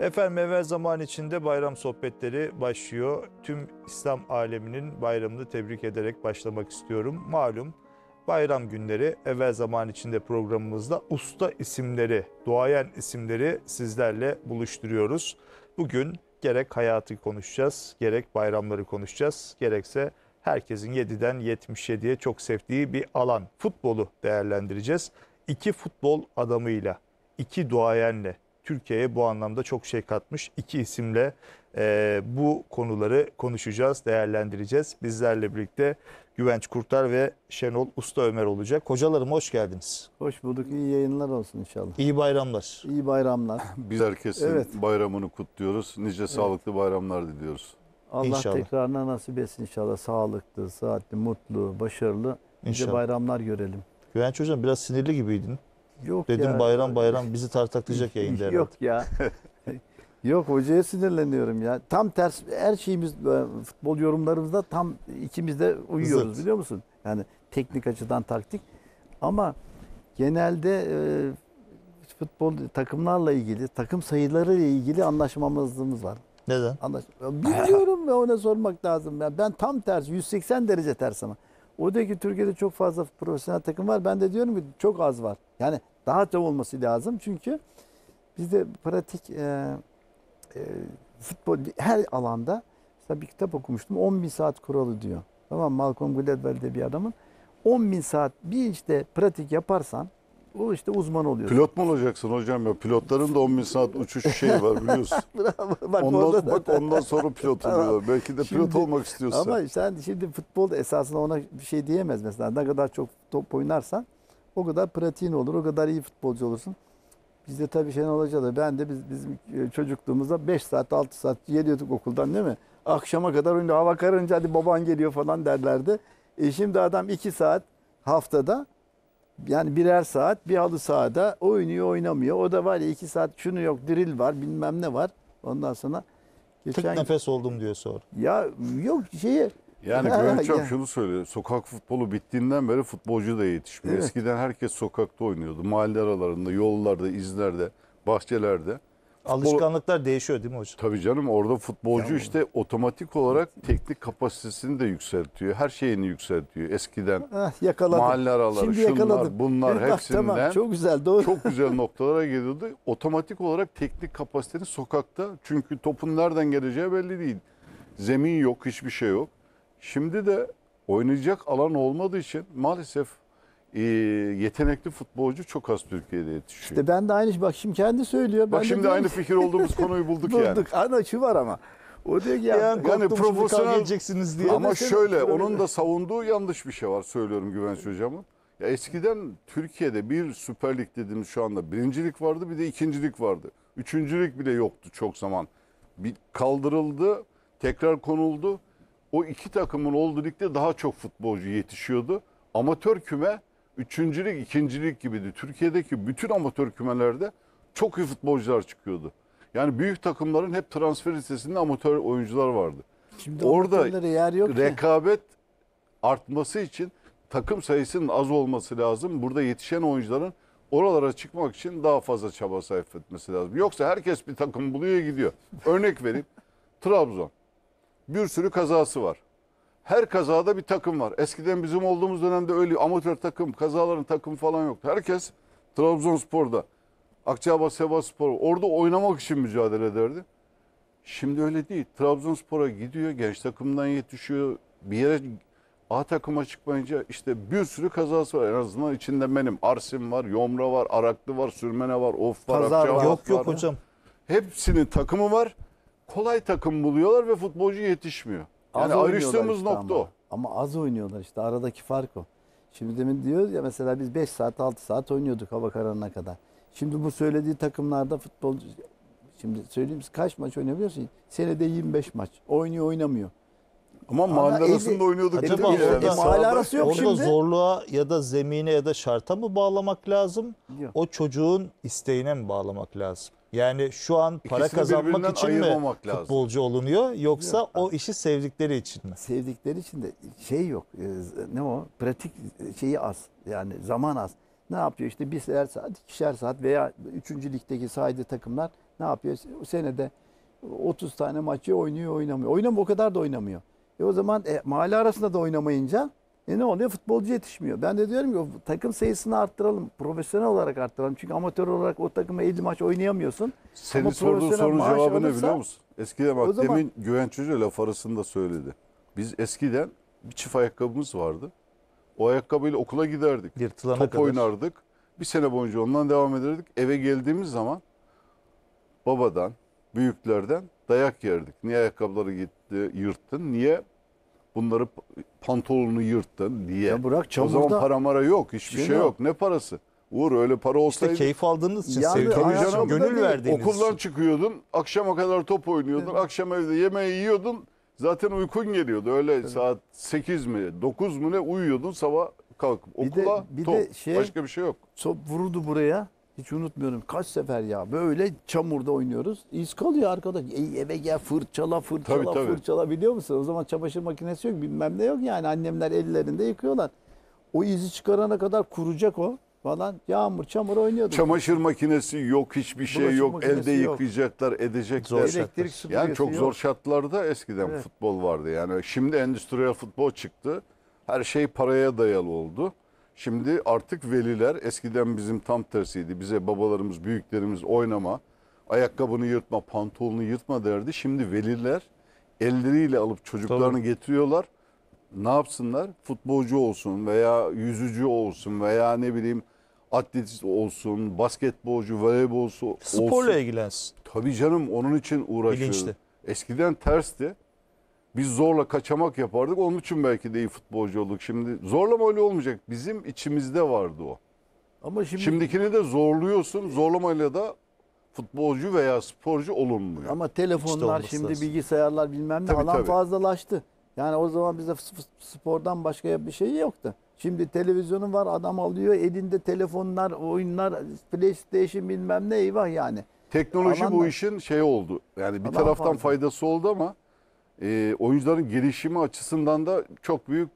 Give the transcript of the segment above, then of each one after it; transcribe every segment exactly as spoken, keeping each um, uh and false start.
Efendim evvel zaman içinde bayram sohbetleri başlıyor. Tüm İslam aleminin bayramını tebrik ederek başlamak istiyorum. Malum bayram günleri evvel zaman içinde programımızda usta isimleri, duayen isimleri sizlerle buluşturuyoruz. Bugün gerek hayatı konuşacağız, gerek bayramları konuşacağız, gerekse herkesin yediden yetmiş yediye çok sevdiği bir alan, futbolu değerlendireceğiz. İki futbol adamıyla, iki duayenle Türkiye'ye bu anlamda çok şey katmış iki isimle e, bu konuları konuşacağız, değerlendireceğiz. Bizlerle birlikte Güvenç Kurtar ve Şenol Usta Ömer olacak. Hocalarım hoş geldiniz. Hoş bulduk. İyi yayınlar olsun inşallah. İyi bayramlar. İyi bayramlar. Biz herkesin Evet. bayramını kutluyoruz. Nice evet. sağlıklı bayramlar diliyoruz. Allah İnşallah. tekrarına nasip etsin inşallah. Sağlıklı, sıhhatli, mutlu, başarılı. Nice İnşallah. bayramlar görelim. Güvenç Hocam biraz sinirli gibiydin. Yok Dedim ya. bayram bayram bizi tartaklayacak yayında herhalde. Yok ya. Yok, hocaya sinirleniyorum ya. Tam ters, her şeyimiz futbol yorumlarımızda tam ikimiz de uyuyoruz. Zıt. Biliyor musun? Yani teknik açıdan taktik. Ama genelde e, futbol takımlarla ilgili, takım sayıları ile ilgili anlaşmamazlığımız var. Neden? Anlaş Bilmiyorum ve ona sormak lazım. Ben, ben tam tersi, yüz seksen derece ters ama. O da ki Türkiye'de çok fazla profesyonel takım var. Ben de diyorum ki çok az var. Yani daha çok olması lazım. Çünkü bizde pratik e, e, futbol her alanda, mesela bir kitap okumuştum. on bin saat kuralı diyor. Tamam, Malcolm Gladwell de bir adamın. on bin saat bir işte pratik yaparsan o işte uzman oluyorsun. Pilot mu olacaksın hocam ya? Pilotların da on bin saat uçuş şeyi var biliyorsun. Bravo. Bak, ondan, bak ondan sonra pilot oluyorlar. Belki de pilot Şimdi, olmak istiyorsan. Ama sen şimdi futbol esasında ona bir şey diyemez mesela. Ne kadar çok top oynarsan o kadar pratiğin olur, o kadar iyi futbolcu olursun. Bizde tabii Şenol Hoca da ben de biz, bizim çocukluğumuzda beş saat altı saat geliyorduk okuldan, değil mi? Akşama kadar oynuyor. Hava kararınca hadi baban geliyor falan derlerdi. E şimdi adam iki saat haftada, yani birer saat bir halı sahada oynuyor oynamıyor. O da var ya iki saat şunu yok, drill var bilmem ne var. Ondan sonra Tık geçen... nefes oldum diyor sonra. Ya yok şeyi... Yani Ha, Güvenç hocam ya. şunu söylüyor. Sokak futbolu bittiğinden beri futbolcu da yetişmiyor. Evet. Eskiden herkes sokakta oynuyordu. Mahalle aralarında, yollarda, izlerde, bahçelerde. Alışkanlıklar değişiyor değil mi hocam? Tabii canım, orada futbolcu Tamam. işte otomatik olarak teknik kapasitesini de yükseltiyor. Her şeyini yükseltiyor. Eskiden Ah, yakaladım. mahalle araları, Şimdi şunlar, yakaladım. bunlar Evet, bak, hepsinden tamam, çok güzel, doğru. çok güzel noktalara geliyordu. Otomatik olarak teknik kapasiteni sokakta. Çünkü topun nereden geleceği belli değil. Zemin yok, hiçbir şey yok. Şimdi de oynayacak alan olmadığı için maalesef e, yetenekli futbolcu çok az Türkiye'de yetişiyor. İşte ben de aynı şey, bak şimdi kendi söylüyor. Bak ben şimdi de aynı fikir olduğumuz konuyu bulduk, yani. bulduk. Ana şu var ama. O diyor ki ya, Yani Yani profesyonel profesyonel edeceksiniz diye. ama mesela şöyle şöyle- onun da savunduğu yanlış bir şey var, söylüyorum Güvenç hocamın. Ya eskiden Türkiye'de bir Süper Lig dediğimiz şu anda birincilik vardı, bir de ikincilik vardı. Üçüncülük bile yoktu çok zaman. Bir kaldırıldı, tekrar konuldu. O iki takımın olduğu ligde daha çok futbolcu yetişiyordu. Amatör küme üçüncülük, ikincilik gibiydi. Türkiye'deki bütün amatör kümelerde çok iyi futbolcular çıkıyordu. Yani büyük takımların hep transfer listesinde amatör oyuncular vardı. Şimdi Orada amatörlere yer yok ki. rekabet artması için takım sayısının az olması lazım. Burada yetişen oyuncuların oralara çıkmak için daha fazla çaba sarf etmesi lazım. Yoksa herkes bir takım buluyor gidiyor. Örnek vereyim. Trabzon. Bir sürü kazası var. Her kazada bir takım var. Eskiden bizim olduğumuz dönemde öyle amatör takım, kazaların takım falan yoktu. Herkes Trabzonspor'da, Akçaabat Sivasspor orada oynamak için mücadele ederdi. Şimdi öyle değil. Trabzonspor'a gidiyor, genç takımdan yetişiyor. Bir yere A takıma çıkmayınca işte bir sürü kazası var. En azından içinde benim Arsim var, Yomra var, Araklı var, Sürmene var, Of var, Pazar var. Akçaabat Yok yok var. hocam. Hepsinin takımı var. Kolay takım buluyorlar ve futbolcu yetişmiyor. Yani Az oynuyorlar ayrıştığımız işte nokta ama. o. Ama az oynuyorlar işte, aradaki fark o. Şimdi demin diyoruz ya, mesela biz beş saat altı saat oynuyorduk hava kararına kadar. Şimdi bu söylediği takımlarda futbolcu, şimdi söyleyeyim, kaç maç oynayabiliyorsun? Senede yirmi beş maç. Oynuyor oynamıyor. Ama Ama mahalle elli- arasında oynuyorduk. Acaba dedim ya. orada- Yani mahalle sahada- arası yok Orada şimdi. zorluğa ya da zemine ya da şarta mı bağlamak lazım? Yok. O çocuğun isteğine mi bağlamak lazım? Yani şu an para İkisini kazanmak birbirinden için mi ayırmamak lazım. futbolcu olunuyor yoksa Yok. o işi sevdikleri için mi? Sevdikleri için de şey yok. e, Ne o? Pratik şeyi az. Yani zaman az. Ne yapıyor? İşte bir saat, ikişer saat veya üçüncü ligdeki saydığı takımlar Ne yapıyor? O senede otuz tane maçı oynuyor, oynamıyor. Oynamıyor, o kadar da oynamıyor. E o zaman e, mahalle arasında da oynamayınca e ne oluyor? Futbolcu yetişmiyor. Ben de diyorum ki o takım sayısını arttıralım. Profesyonel olarak arttıralım. Çünkü amatör olarak o takıma elli maç oynayamıyorsun. Senin Ama sorduğun profesyonel sorunun maaş cevabı ne alırsa- biliyor musun? Eskiden bak O zaman- demin Güvenç Hoca laf arasında söyledi. Biz eskiden bir çift ayakkabımız vardı. O ayakkabıyla okula giderdik. Yırtılana Top kadar. oynardık. Bir sene boyunca ondan devam ederdik. Eve geldiğimiz zaman babadan, büyüklerden dayak yerdik. Niye ayakkabıları gitti, yırttın? Niye bunları pantolonunu yırttın diye. Ya bırak O zaman çamurda- para mara yok. Hiçbir Şey şey yok. yok. Ne parası? Uğur öyle para İşte olsaydı. keyif aldığınız için, Yani sevdiğiniz ayakkabı için, da gönül değil, verdiğiniz Okuldan için. çıkıyordun, akşama kadar top oynuyordun, akşam evde yemeği yiyordun, zaten uykun geliyordu. Öyle saat sekiz mi, dokuz mu ne uyuyordun, sabah kalkıp Bir de- okula bir top. de şey- Başka bir şey yok. Top vurdu buraya. Hiç unutmuyorum. Kaç sefer ya. Böyle çamurda oynuyoruz. İz kalıyor arkada. Ey eve gel fırçala fırçala Tabii, tabii. fırçala biliyor musun? O zaman çamaşır makinesi yok bilmem ne yok yani. Annemler ellerinde yıkıyorlar. O izi çıkarana kadar kuracak o falan. Yağmur çamur oynuyorduk. Çamaşır makinesi yok, hiçbir şey Bulaşık yok. makinesi Elde yok. yıkayacaklar, edecekler. Zor şartlar. Elektrik süpürgesi Yani çok yok. zor şartlarda eskiden Evet. futbol vardı. Yani şimdi endüstriyel futbol çıktı. Her şey paraya dayalı oldu. Şimdi artık veliler, eskiden bizim tam tersiydi. Bize babalarımız, büyüklerimiz oynama, ayakkabını yırtma, pantolonunu yırtma derdi. Şimdi veliler elleriyle alıp çocuklarını Tabii. getiriyorlar. Ne yapsınlar? Futbolcu olsun veya yüzücü olsun veya ne bileyim atletist olsun, basketbolcu, voleybolcu olsun. Sporla ilgilensin. Tabii canım onun için uğraşıyoruz. Bilinçli. Eskiden tersti. Biz zorla kaçamak yapardık. Onun için belki de iyi futbolcu olduk. Şimdi zorlama öyle olmayacak. Bizim içimizde vardı o. Ama şimdi Şimdikini de zorluyorsun. Zorlamayla da futbolcu veya sporcu olunmuyor. ama İşte telefonlar olması şimdi lazım. bilgisayarlar bilmem ne Tabii, alan tabii. fazlalaştı. Yani o zaman bizde f- f- spordan başka bir şey yoktu. Şimdi televizyonun var adam alıyor elinde telefonlar, oyunlar, PlayStation bilmem ne eyvah yani. Teknoloji bu Alanlar- işin şey oldu. Yani bir Alan taraftan fazla. faydası oldu ama e, oyuncuların gelişimi açısından da çok büyük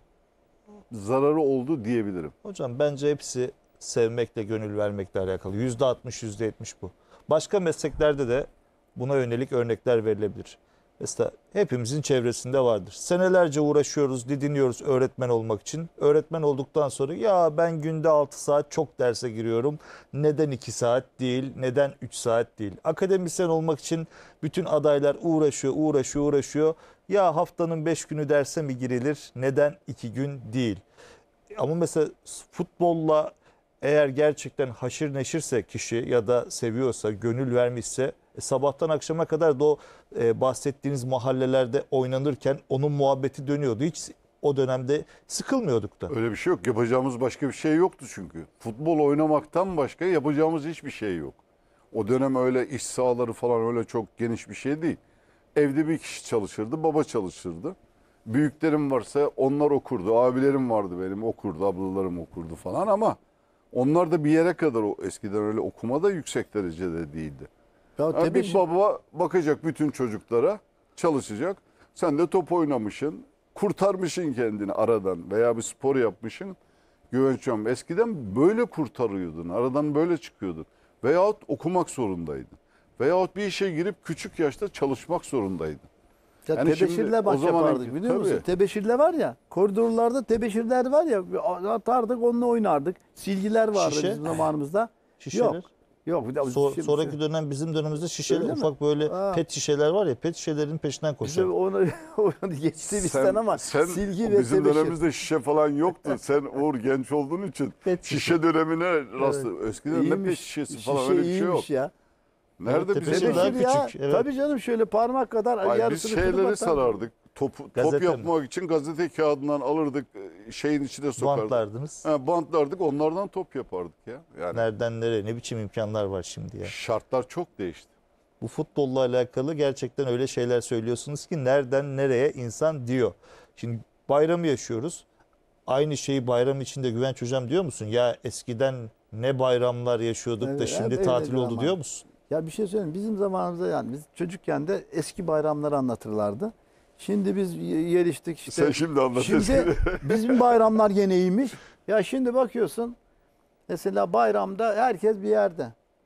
zararı oldu diyebilirim. Hocam bence hepsi sevmekle, gönül vermekle alakalı. yüzde altmış, yüzde yetmiş bu. Başka mesleklerde de buna yönelik örnekler verilebilir. Mesela hepimizin çevresinde vardır. Senelerce uğraşıyoruz, didiniyoruz öğretmen olmak için. Öğretmen olduktan sonra ya ben günde altı saat çok derse giriyorum. Neden iki saat değil, neden üç saat değil. Akademisyen olmak için bütün adaylar uğraşıyor, uğraşıyor, uğraşıyor. Ya haftanın beş günü derse mi girilir, neden iki gün değil. Ama mesela futbolla eğer gerçekten haşır neşirse kişi ya da seviyorsa, gönül vermişse e, sabahtan akşama kadar da o e, bahsettiğiniz mahallelerde oynanırken onun muhabbeti dönüyordu. Hiç o dönemde sıkılmıyorduk da. Öyle bir şey yok. Yapacağımız başka bir şey yoktu çünkü. Futbol oynamaktan başka yapacağımız hiçbir şey yok. O dönem öyle iş sahaları falan öyle çok geniş bir şey değil. Evde bir kişi çalışırdı, baba çalışırdı. Büyüklerim varsa onlar okurdu. Abilerim vardı benim okurdu, ablalarım okurdu falan ama onlar da bir yere kadar o eskiden öyle okuma da yüksek derecede değildi. Ya Yani tabii bir baba bakacak bütün çocuklara, çalışacak. Sen de top oynamışsın, kurtarmışsın kendini aradan veya bir spor yapmışsın. Güvençem eskiden böyle kurtarıyordun, aradan böyle çıkıyordun. Veyahut okumak zorundaydın. Veyahut bir işe girip küçük yaşta çalışmak zorundaydın. Ya Yani şimdi tebeşirle o maç zaman- yapardık biliyor musun? tabii. Tebeşirle var ya koridorlarda tebeşirler var ya atardık onunla oynardık. Silgiler vardı Şişe? bizim zamanımızda. Şişeler. Yok. Yok. Bir de So- şişe- sonraki dönem bizim dönemimizde şişeler, Öyle mi? ufak böyle Ha. pet şişeler var ya, pet şişelerin peşinden Bize koşar. onu, onu geçti bizden ama sen silgi ve bizim tebeşir. dönemimizde şişe falan yoktu. Sen Uğur genç olduğun için Pet şişe. şişe dönemine rastlı. Eskiden ne pet İyiymiş. şişesi Şişe falan öyle bir şey yok. iyiymiş ya. Nerede Evet, bizim tebeşir daha Tebeşir ya. küçük, evet. Tabii canım şöyle parmak kadar Ay, biz yarısını kırıp şeyleri atardık. sarardık. Top, top Gazete mi? yapmak için gazete kağıdından alırdık. Şeyin içine sokardık. Bantlardınız. Ha, bantlardık. Onlardan top yapardık ya. Yani Nereden nereye, ne biçim imkanlar var şimdi ya. şartlar çok değişti. Bu futbolla alakalı gerçekten öyle şeyler söylüyorsunuz ki nereden nereye insan diyor. Şimdi bayramı yaşıyoruz. Aynı şeyi bayram içinde Güvenç Hocam diyor musun? Ya eskiden ne bayramlar yaşıyorduk da Evet, şimdi hep tatil öyledir oldu ama. diyor musun? Ya bir şey söyleyeyim. Bizim zamanımızda yani biz çocukken de eski bayramları anlatırlardı. Şimdi biz y- geliştik işte. Sen şimdi anlatıyorsun. Şimdi bizim bayramlar gene iyiymiş. Ya şimdi bakıyorsun mesela bayramda herkes bir yerde.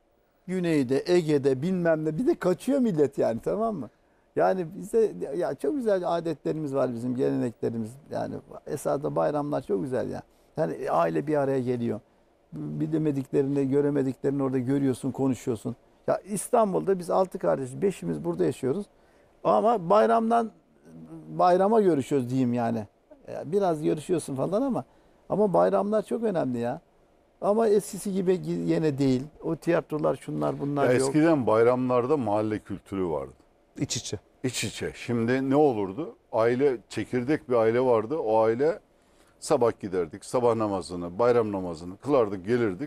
Güney'de, Ege'de bilmem ne bir de kaçıyor millet yani, tamam mı? Yani bizde ya çok güzel adetlerimiz var, bizim geleneklerimiz. Yani esasında bayramlar çok güzel ya. Yani aile bir araya geliyor. Bilemediklerini, göremediklerini orada görüyorsun, konuşuyorsun. Ya İstanbul'da biz altı kardeş, beşimiz burada yaşıyoruz. Ama bayramdan bayrama görüşüyoruz diyeyim yani. Ya biraz görüşüyorsun falan ama ama bayramlar çok önemli ya. Ama eskisi gibi yine değil. O tiyatrolar, şunlar bunlar Ya yok. eskiden bayramlarda mahalle kültürü vardı. İç içe. İç içe. Şimdi ne olurdu? Aile, çekirdek bir aile vardı. O aile sabah giderdik. Sabah namazını, bayram namazını kılardık, gelirdik.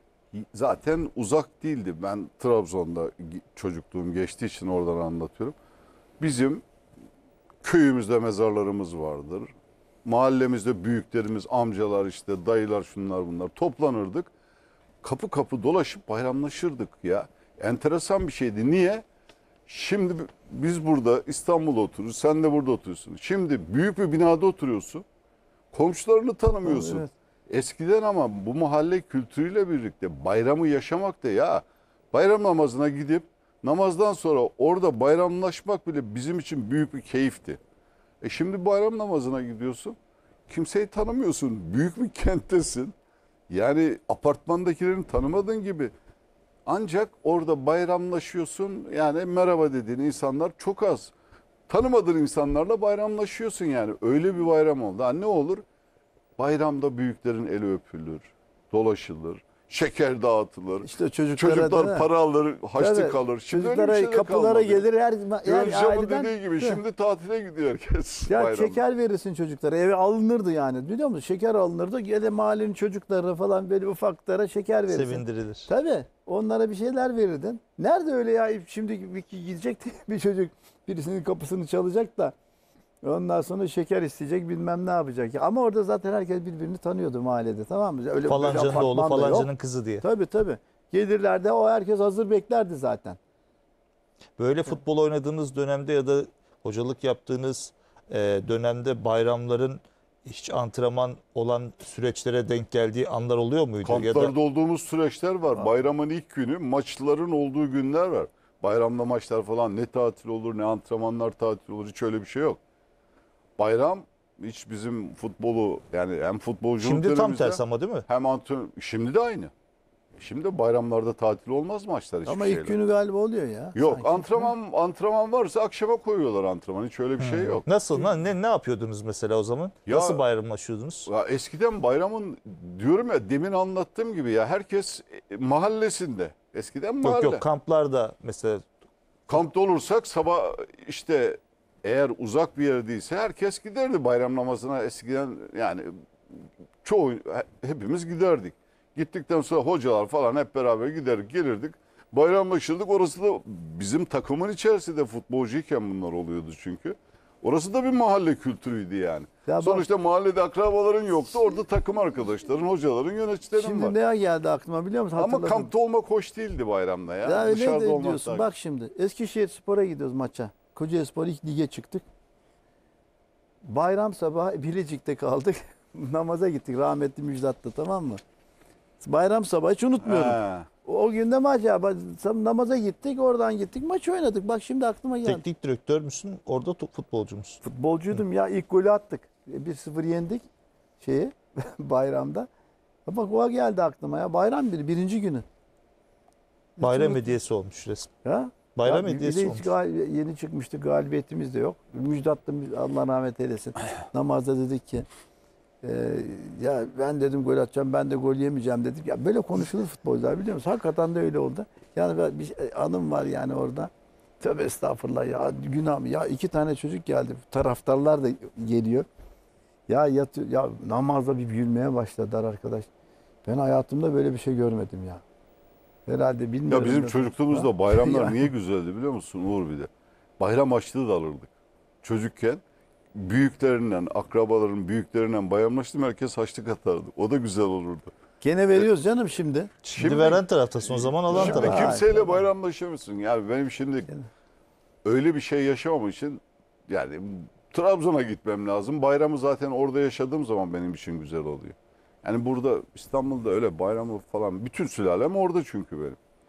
Zaten uzak değildi. Ben Trabzon'da çocukluğum geçtiği için oradan anlatıyorum. Bizim köyümüzde mezarlarımız vardır. Mahallemizde büyüklerimiz, amcalar, işte dayılar, şunlar bunlar toplanırdık. Kapı kapı dolaşıp bayramlaşırdık ya. Enteresan bir şeydi. Niye? Şimdi biz burada İstanbul'da oturuyoruz. Sen de burada oturuyorsun. Şimdi büyük bir binada oturuyorsun. Komşularını tanımıyorsun. Evet. Eskiden ama bu mahalle kültürüyle birlikte bayramı yaşamak da ya. Bayram namazına gidip namazdan sonra orada bayramlaşmak bile bizim için büyük bir keyifti. E şimdi bayram namazına gidiyorsun. Kimseyi tanımıyorsun. Büyük bir kenttesin. Yani apartmandakilerini tanımadığın gibi. Ancak orada bayramlaşıyorsun. Yani merhaba dediğin insanlar çok az. Tanımadığın insanlarla bayramlaşıyorsun yani. Öyle bir bayram oldu. Ha, ne olur? Bayramda büyüklerin eli öpülür, dolaşılır, şeker dağıtılır. İşte çocuklara Çocuklar da, para alır, haçlık tabii, alır. Şimdi öyle bir çocuklara şey de kapılara kalmadı. gelir her yani Göreceğim aileden. dediği gibi Hı. şimdi tatile gidiyor herkes. Ya bayramda. şeker verirsin çocuklara. Eve alınırdı yani. Biliyor musun? Şeker alınırdı. Gele mahallenin çocuklarına falan böyle ufaklara şeker verirsin. Sevindirilir. Tabii. Onlara bir şeyler verirdin. Nerede öyle ya? Şimdi bir gidecek bir çocuk birisinin kapısını çalacak da ondan sonra şeker isteyecek, bilmem ne yapacak. Ya ama orada zaten herkes birbirini tanıyordu mahallede, tamam mı? Öyle Falancanın böyle oğlu apartman da yok. falancanın kızı diye. Tabii tabii. Gelirlerde o herkes hazır beklerdi zaten. Böyle futbol oynadığınız dönemde ya da hocalık yaptığınız e, dönemde bayramların hiç antrenman olan süreçlere denk geldiği anlar oluyor muydu? Ya Kamplarda da olduğumuz süreçler var. Bayramın ilk günü maçların olduğu günler var. Bayramda maçlar falan ne tatil olur ne antrenmanlar tatil olur, hiç öyle bir şey yok. Bayram hiç bizim futbolu yani hem futbolculuk şimdi tam dönemimizde tersi ama değil mi? hem antrenman şimdi de aynı. Şimdi bayramlarda tatil olmaz maçlar hiçbir Ama şeyle. ilk günü galiba oluyor ya. Yok sanki. antrenman antrenman varsa akşama koyuyorlar antrenman. Hiç öyle bir şey yok. Nasıl? Na- Ne, ne yapıyordunuz mesela o zaman? Ya- Nasıl bayramlaşıyordunuz? Ya eskiden bayramın diyorum ya demin anlattığım gibi ya herkes e, mahallesinde. Eskiden mahalle. Yok yok, kamplarda mesela Kampta olursak sabah işte eğer uzak bir yerdeyse herkes giderdi bayram namazına eskiden yani çoğu hepimiz giderdik. Gittikten sonra hocalar falan hep beraber gider gelirdik. Bayramlaşırdık. Orası da bizim takımın içerisinde futbolcuyken bunlar oluyordu çünkü. Orası da bir mahalle kültürüydü yani. Ya bak- Sonuçta mahallede akrabaların yoktu. Orada takım arkadaşların, hocaların, yöneticilerin Şimdi var. ne geldi aklıma biliyor musun? Ama Hatırladım. kampta olmak hoş değildi bayramda ya. Ya öyle Dışarıda de olmak diyorsun. daha- Bak şimdi Eskişehir Spor'a gidiyoruz maça. Kocaelispor ilk lige çıktık. Bayram sabahı Bilecik'te kaldık. Namaza gittik rahmetli Müjdat'ta, tamam mı? Bayram sabahı hiç unutmuyorum. He. O günde maç ya. Namaza gittik, oradan gittik, maç oynadık. Bak şimdi aklıma geldi. teknik direktör müsün? Orada top futbolcu musun? Futbolcuydum ya, ilk golü attık. bir sıfır yendik şeyi bayramda. Bak o geldi aklıma ya. Bayram bir birinci günü. Hiç Bayram unut- hediyesi olmuş resmen. Ha? Bayram Ya, hediyesi bir de olmuş. hiç gal- yeni çıkmıştı, galibiyetimiz de yok. Müjdat'ta Allah rahmet eylesin. Namazda dedik ki e, ya ben dedim gol atacağım, ben de gol yemeyeceğim dedik. Ya böyle konuşulur futbolcular, biliyor musun? Hakikaten de öyle oldu. Yani ben- bir şey- anım var yani orada. Tövbe estağfurullah ya, günah mı? Ya iki tane çocuk geldi. Taraftarlar da geliyor. Ya yatıyor, ya namazda bir gülmeye başladılar arkadaş. Ben hayatımda böyle bir şey görmedim ya. Herhalde bilmiyorum. Ya bizim da- çocukluğumuzda bayramlar Ya. niye güzeldi biliyor musun Uğur bir de? Bayram açlığı da alırdık. Çocukken büyüklerinden, akrabaların büyüklerinden bayramlaştım herkes haçlık atardı. O da güzel olurdu. Gene veriyoruz canım şimdi. Şimdi, Şimdi- veren taraftasın, o zaman alan Şimdi taraf. kimseyle Tamam. bayramlaşamıyorsun. Yani benim şimdi Gene. öyle bir şey yaşamam için yani Trabzon'a gitmem lazım. Bayramı zaten orada yaşadığım zaman benim için güzel oluyor. Yani burada İstanbul'da öyle bayramı falan bütün sülalem orada çünkü benim.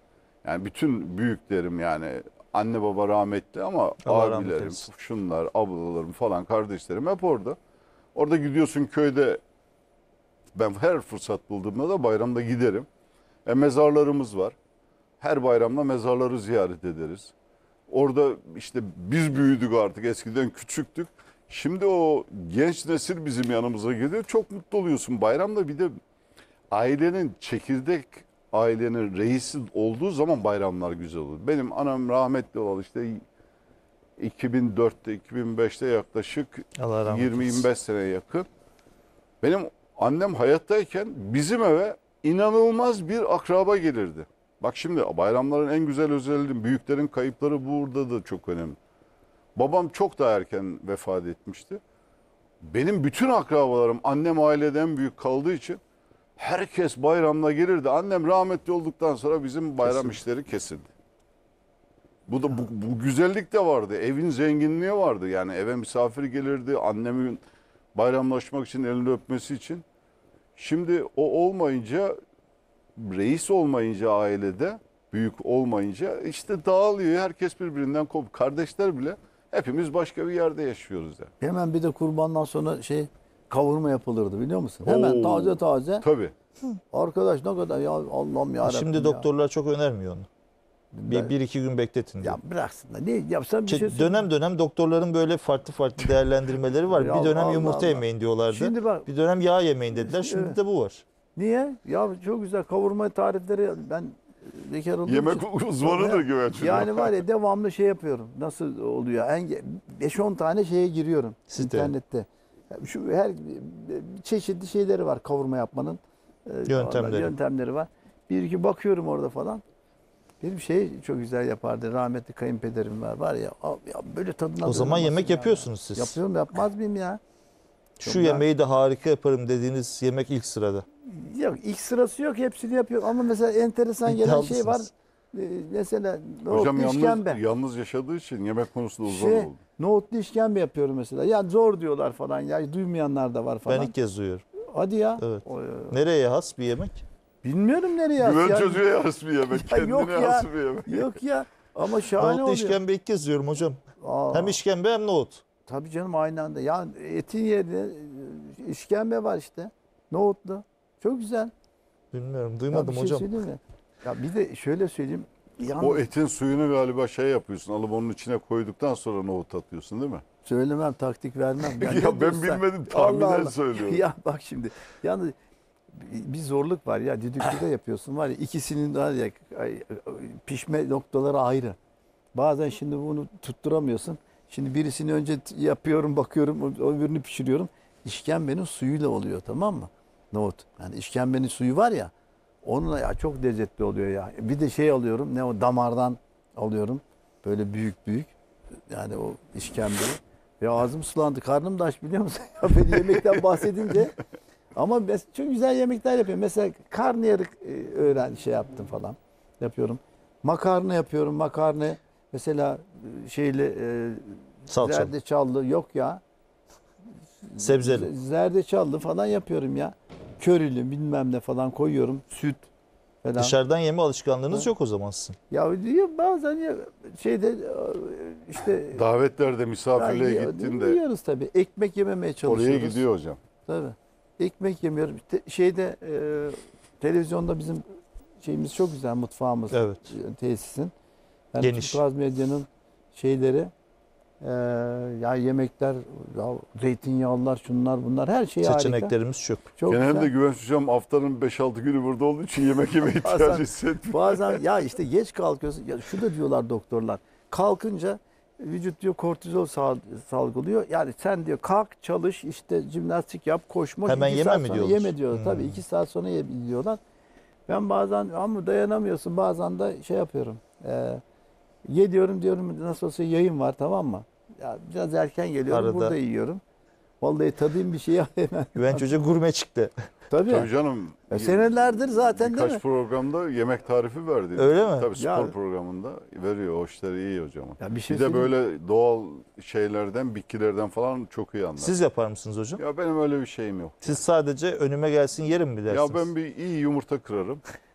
Yani bütün büyüklerim, yani anne baba rahmetli ama Allah rahmet abilerim, eylesin. şunlar, ablalarım falan, kardeşlerim hep orada. Orada gidiyorsun köyde, ben her fırsat bulduğumda da bayramda giderim. E, mezarlarımız var. Her bayramda mezarları ziyaret ederiz. Orada işte biz büyüdük artık, eskiden küçüktük. Şimdi o genç nesil bizim yanımıza geliyor. Çok mutlu oluyorsun. Bayramda bir de ailenin, çekirdek ailenin reisi olduğu zaman bayramlar güzel olur. Benim anam rahmetli olalı işte iki bin dörtte iki bin beşte yaklaşık Allah rahmet yirmi eylesin. yirmi beş seneye yakın. Benim annem hayattayken bizim eve inanılmaz bir akraba gelirdi. Bak şimdi bayramların en güzel özelliği, büyüklerin kayıpları burada da çok önemli. Babam çok daha erken vefat etmişti. Benim bütün akrabalarım annem aileden büyük kaldığı için herkes bayramda gelirdi. Annem rahmetli olduktan sonra bizim bayram Kesinlikle. işleri kesildi. Bu da bu, bu güzellik de vardı. Evin zenginliği vardı. Yani eve misafir gelirdi. Annemin bayramlaşmak için, elini öpmesi için. Şimdi o olmayınca, reis olmayınca ailede, büyük olmayınca işte dağılıyor. Herkes birbirinden kop. Kardeşler bile hepimiz başka bir yerde yaşıyoruz yani. Hemen bir de kurbandan sonra şey kavurma yapılırdı biliyor musun? Hemen Oo. taze taze. Tabii. Arkadaş ne kadar ya Allah'ım ya Rabbim Şimdi ya. doktorlar çok önermiyor onu. Bir, Ben- bir iki gün bekletin diyor. Ya bıraksınlar. Ne yapsam bir Şey, şey söyle- dönem dönem doktorların böyle farklı farklı değerlendirmeleri var. Ya Bir dönem Allah yumurta Allah. yemeyin diyorlardı. Şimdi bak Bir dönem yağ yemeyin dediler. Şimdi Evet. de bu var. niye? Ya çok güzel kavurma tarifleri ben bekar olduğum Yemek için- uzmanıdır güven. Yani var ya devamlı şey yapıyorum. Nasıl oluyor? beş on tane şeye giriyorum Siz de. internette. Şu her çeşitli şeyleri var kavurma yapmanın. Ee, Yöntemleri. Yöntemleri var. Bir iki bakıyorum orada falan. Benim şey çok güzel yapardı. Rahmetli kayınpederim var. Var ya, ya böyle tadına O zaman doyamazsın yemek ya. yapıyorsunuz siz. Yapıyorum yapmaz mıyım ya? Şu Çok yemeği de harika yaparım dediğiniz yemek ilk sırada. Yok ilk sırası yok hepsini yapıyor ama mesela enteresan gelen şey var. İddialısınız. Ee, mesela Hocam nohutlu yalnız, işkembe. yalnız yaşadığı için yemek konusunda uzman Şey, oldu. nohutlu işkembe yapıyorum mesela. Ya zor diyorlar falan. Ya duymayanlar da var falan. Ben ilk kez duyuyorum. Hadi ya. Evet. O, e, Nereye has bir yemek? bilmiyorum nereye yaz. Güven ya. çocuğa has bir yemek. Ya yok Kendine ya. has bir yemek. Yok ya. Ama şahane Nohutlu oluyor. işkembe ilk kez diyorum hocam. Aa, Hem işkembe hem nohut. tabii canım aynı anda. Ya etin yerine e, işkembe var işte. Nohutlu. Çok güzel. Bilmiyorum Ya duymadım bir şey hocam. söyleyeyim mi? Ya bir de şöyle söyleyeyim. Yalnız O etin suyunu galiba şey yapıyorsun. Alıp onun içine koyduktan sonra nohut atıyorsun değil mi? söylemem, taktik vermem. Ya, ne ben diyorsan- bilmedim, tahminen Allah Allah. söylüyorum. Ya bak şimdi. Yalnız bir zorluk var ya düdüklüde yapıyorsun var ya ikisinin daha ya ay- pişme noktaları ayrı. Bazen şimdi bunu tutturamıyorsun. Şimdi birisini önce t- yapıyorum bakıyorum o- öbürünü pişiriyorum. İşkembenin suyuyla oluyor tamam mı? Nohut. Yani işkembenin suyu var ya onunla ya çok lezzetli oluyor ya. Bir de şey alıyorum ne o damardan alıyorum. Böyle büyük büyük. Yani o işkembeyi. Ve ağzım sulandı. Karnım da aç biliyor musun? Ya beni yemekten bahsedince. Ama mes- çok güzel yemekler yapıyorum. Mesela karnıyarık e, öğren şey yaptım falan. Yapıyorum. Makarna yapıyorum. Makarna mesela e, şeyle e, Salçalı. zerdeçallı yok ya. Sebzeli. Z- Zerdeçallı falan yapıyorum ya. Körili bilmem ne falan koyuyorum. Süt falan. Dışarıdan yeme alışkanlığınız Ha. yok o zaman sizin. Ya diyor bazen ya şeyde e, işte Davetlerde misafirliğe ya, gittin de yiyoruz tabii. Ekmek yememeye çalışıyoruz. oraya gidiyor hocam. Tabii. Ekmek yemiyorum. Te- şeyde e, televizyonda bizim şeyimiz çok güzel mutfağımız. Evet. e, Tesisin. Yani Geniş. Turkuaz Medya'nın şeyleri e, ya yemekler, ya zeytinyağlılar, şunlar bunlar her şey harika. Seçeneklerimiz çok. Çok Genelde güzel. Güven hocam haftanın beş altı günü burada olduğu için yemek yeme ihtiyacı Bazen- hissetmiyor. Bazen ya işte geç kalkıyorsun. Ya şu da diyorlar doktorlar. Kalkınca vücut diyor kortizol sal- salgılıyor. Yani sen diyor kalk çalış işte jimnastik yap koşma. Hemen iki yeme saat mi sonra diyorlar? Yeme diyorlar. Hmm. Tabii iki saat sonra ye diyorlar. Ben bazen ama dayanamıyorsun bazen de şey yapıyorum. Ee, ye diyorum diyorum nasıl olsa yayın var tamam mı? Ya biraz erken geliyorum Arada. burada yiyorum. Vallahi tadayım bir şey hemen. Güvenç Hoca gurme çıktı. Tabii. Tabii canım. Ya senelerdir zaten değil Birkaç mi? programda yemek tarifi verdi. Öyle mi? Tabii spor Ya- programında veriyor. O işleri iyi hocam. Ya bir şey Bir de söyleyeyim. böyle doğal şeylerden, bitkilerden falan çok iyi anlar. Siz yapar mısınız hocam? Ya benim öyle bir şeyim yok. Siz sadece önüme gelsin yerim mi dersiniz? Ya ben bir iyi yumurta kırarım.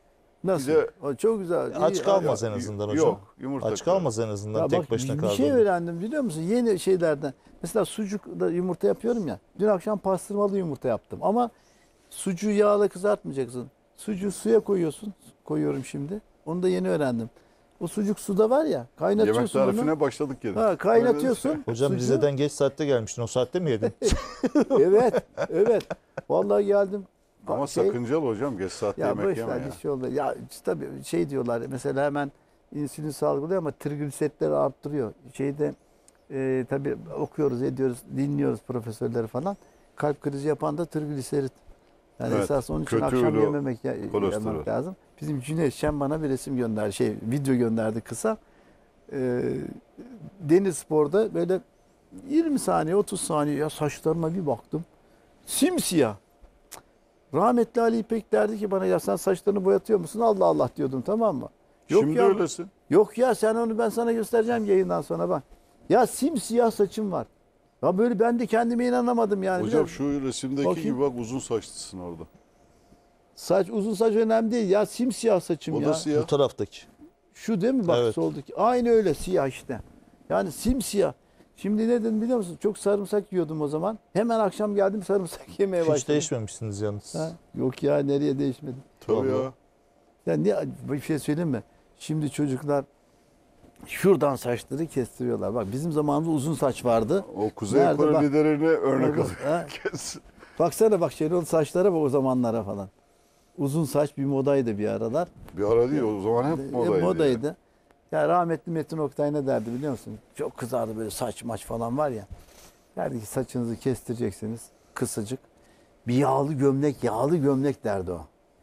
Nasıl? Bir de- O çok güzel. Aç İyi. kalmaz Ya, en azından y- hocam. Yok. Yumurta Aç kırar. kalmaz en azından Ya tek bak, başına bir kaldığında. şey öğrendim biliyor musun? Yeni şeylerden. Mesela sucukla yumurta yapıyorum ya. Dün akşam pastırmalı yumurta yaptım. Ama sucuğu yağla kızartmayacaksın. Sucuğu suya koyuyorsun. Koyuyorum şimdi. Onu da yeni öğrendim. O sucuk suda var ya, Yemek kaynatıyorsun tarifine onu. başladık yine. Ha, kaynatıyorsun. Hocam sucuğu. Rize'den geç saatte gelmiştin. O saatte mi yedin? Evet, evet. Vallahi geldim. Ama Şey- sakıncalı hocam. Geç saatte Ya yemek boş yeme ver, ya. bir şey olmuyor. Ya işte tabii şey diyorlar mesela, hemen insülin salgılıyor ama trigliseritleri arttırıyor. Şeyde e, tabii okuyoruz, ediyoruz, dinliyoruz profesörleri falan. Kalp krizi yapan da trigliserit. Yani Evet, esas onun için kötü akşam öyle yememek ya, kolesterol. yemek lazım. Bizim Cüneyt Şen bana bir resim gönderdi, şey video gönderdi kısa. Ee, Deniz Spor'da böyle yirmi saniye otuz saniye ya, saçlarıma bir baktım. Simsiyah. Rahmetli Ali İpek derdi ki bana, ya sen saçlarını boyatıyor musun? Allah Allah diyordum, tamam mı? Yok Şimdi ya, öylesin. yok ya, sen onu ben sana göstereceğim yayından sonra bak. Ya simsiyah saçım var. Ya böyle ben de kendime inanamadım yani. Hocam Biliyor musun? şu resimdeki Bakayım. gibi bak, uzun saçlısın orada. Saç, uzun saç önemli değil ya, simsiyah saçım O ya. da Bu siyah. taraftaki. Şu değil mi bak, Evet. soldaki? Aynı öyle siyah işte. Yani simsiyah. Şimdi ne dedim biliyor musun? Çok sarımsak yiyordum o zaman. Hemen akşam geldim sarımsak yemeye Hiç başladım. değişmemişsiniz yalnız. Ha? Yok ya, nereye değişmedi? Tabii Vallahi. ya. Ya ne, bir şey söyleyeyim mi? Şimdi çocuklar şuradan saçları kestiriyorlar. Bak bizim zamanımızda uzun saç vardı. O Kuzey Nerede Kore bak? liderine örnek Orada- alıyor. ha? Kes. Baksana bak Şenol saçlara bak, o zamanlara falan. Uzun saç bir modaydı bir aralar. Bir ara değil, o zaman hep E, modaydı. ya. modaydı. Ya rahmetli Metin Oktay ne derdi biliyor musun? Çok kızardı böyle, saç maç falan var ya. Derdi ki saçınızı kestireceksiniz kısacık. Bir yağlı gömlek, yağlı gömlek derdi o.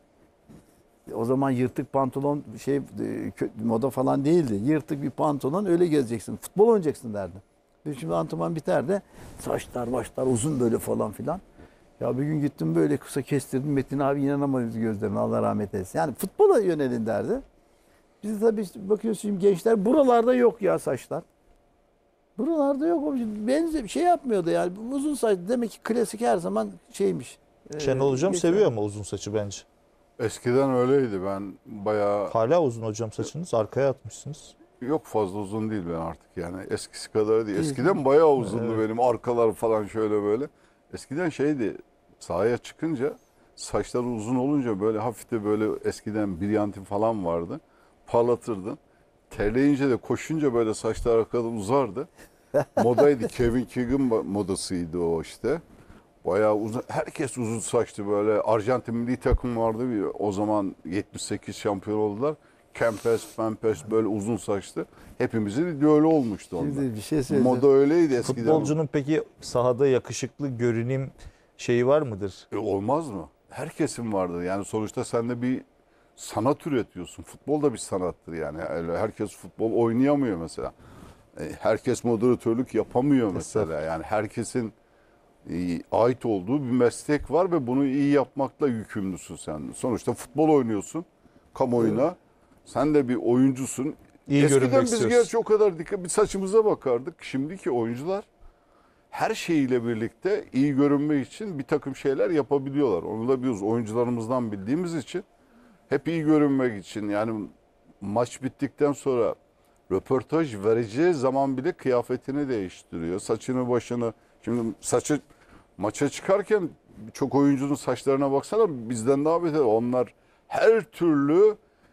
O zaman yırtık pantolon şey e, kö- moda falan değildi. Yırtık bir pantolon, öyle gezeceksin. Futbol oynayacaksın derdi. Biz şimdi antrenman biter de saçlar başlar uzun böyle falan filan. Ya bir gün gittim böyle kısa kestirdim. Metin abi inanamadı gözlerine, Allah rahmet eylesin. Yani futbola yönelin derdi. Biz de tabii işte bakıyorsun şimdi gençler, buralarda yok ya saçlar. Buralarda yok. O benze şey yapmıyordu yani. Uzun saç demek ki klasik her zaman şeymiş. Ee, Şenol hocam geçer. seviyor ama uzun saçı bence. Eskiden öyleydi, ben bayağı Hala uzun hocam saçınız. Arkaya atmışsınız. yok, fazla uzun değil ben artık yani, eskisi kadar değil. Değil. Eskiden bayağı uzundu Evet. benim arkalar falan şöyle böyle. Eskiden şeydi, sahaya çıkınca saçları uzun olunca böyle hafif de böyle, eskiden brilyantin falan vardı. Parlatırdın. Terleyince de koşunca böyle saçlar arkadan uzardı. Modaydı, Kevin Keegan modasıydı o işte. Bayağı uzun, herkes uzun saçlı böyle. Arjantin milli takım vardı bir, o zaman yetmiş sekiz şampiyon oldular. Kempes, Pempes böyle uzun saçlı. Hepimizin idolü olmuştu onlar. Şimdi bir şey söyleyeceğim. Moda öyleydi eskiden. Futbolcunun peki sahada yakışıklı görünüm şeyi var mıdır? E, olmaz mı? Herkesin vardır. Yani sonuçta sen de bir sanat üretiyorsun. Futbol da bir sanattır yani. Öyle herkes futbol oynayamıyor mesela. E, herkes moderatörlük yapamıyor mesela. Yani herkesin e, ait olduğu bir meslek var ve bunu iyi yapmakla yükümlüsün sen. Sonuçta futbol oynuyorsun kamuoyuna. Sen de bir oyuncusun. İyi Eskiden görünmek biz istiyorsun. gerçi o kadar dikkat, bir saçımıza bakardık. Şimdiki oyuncular her şeyiyle birlikte iyi görünmek için bir takım şeyler yapabiliyorlar. Onu da biz oyuncularımızdan bildiğimiz için hep iyi görünmek için, yani maç bittikten sonra röportaj vereceği zaman bile kıyafetini değiştiriyor. Saçını başını, şimdi saçı maça çıkarken çok oyuncunun saçlarına baksana, bizden daha beter. Onlar her türlü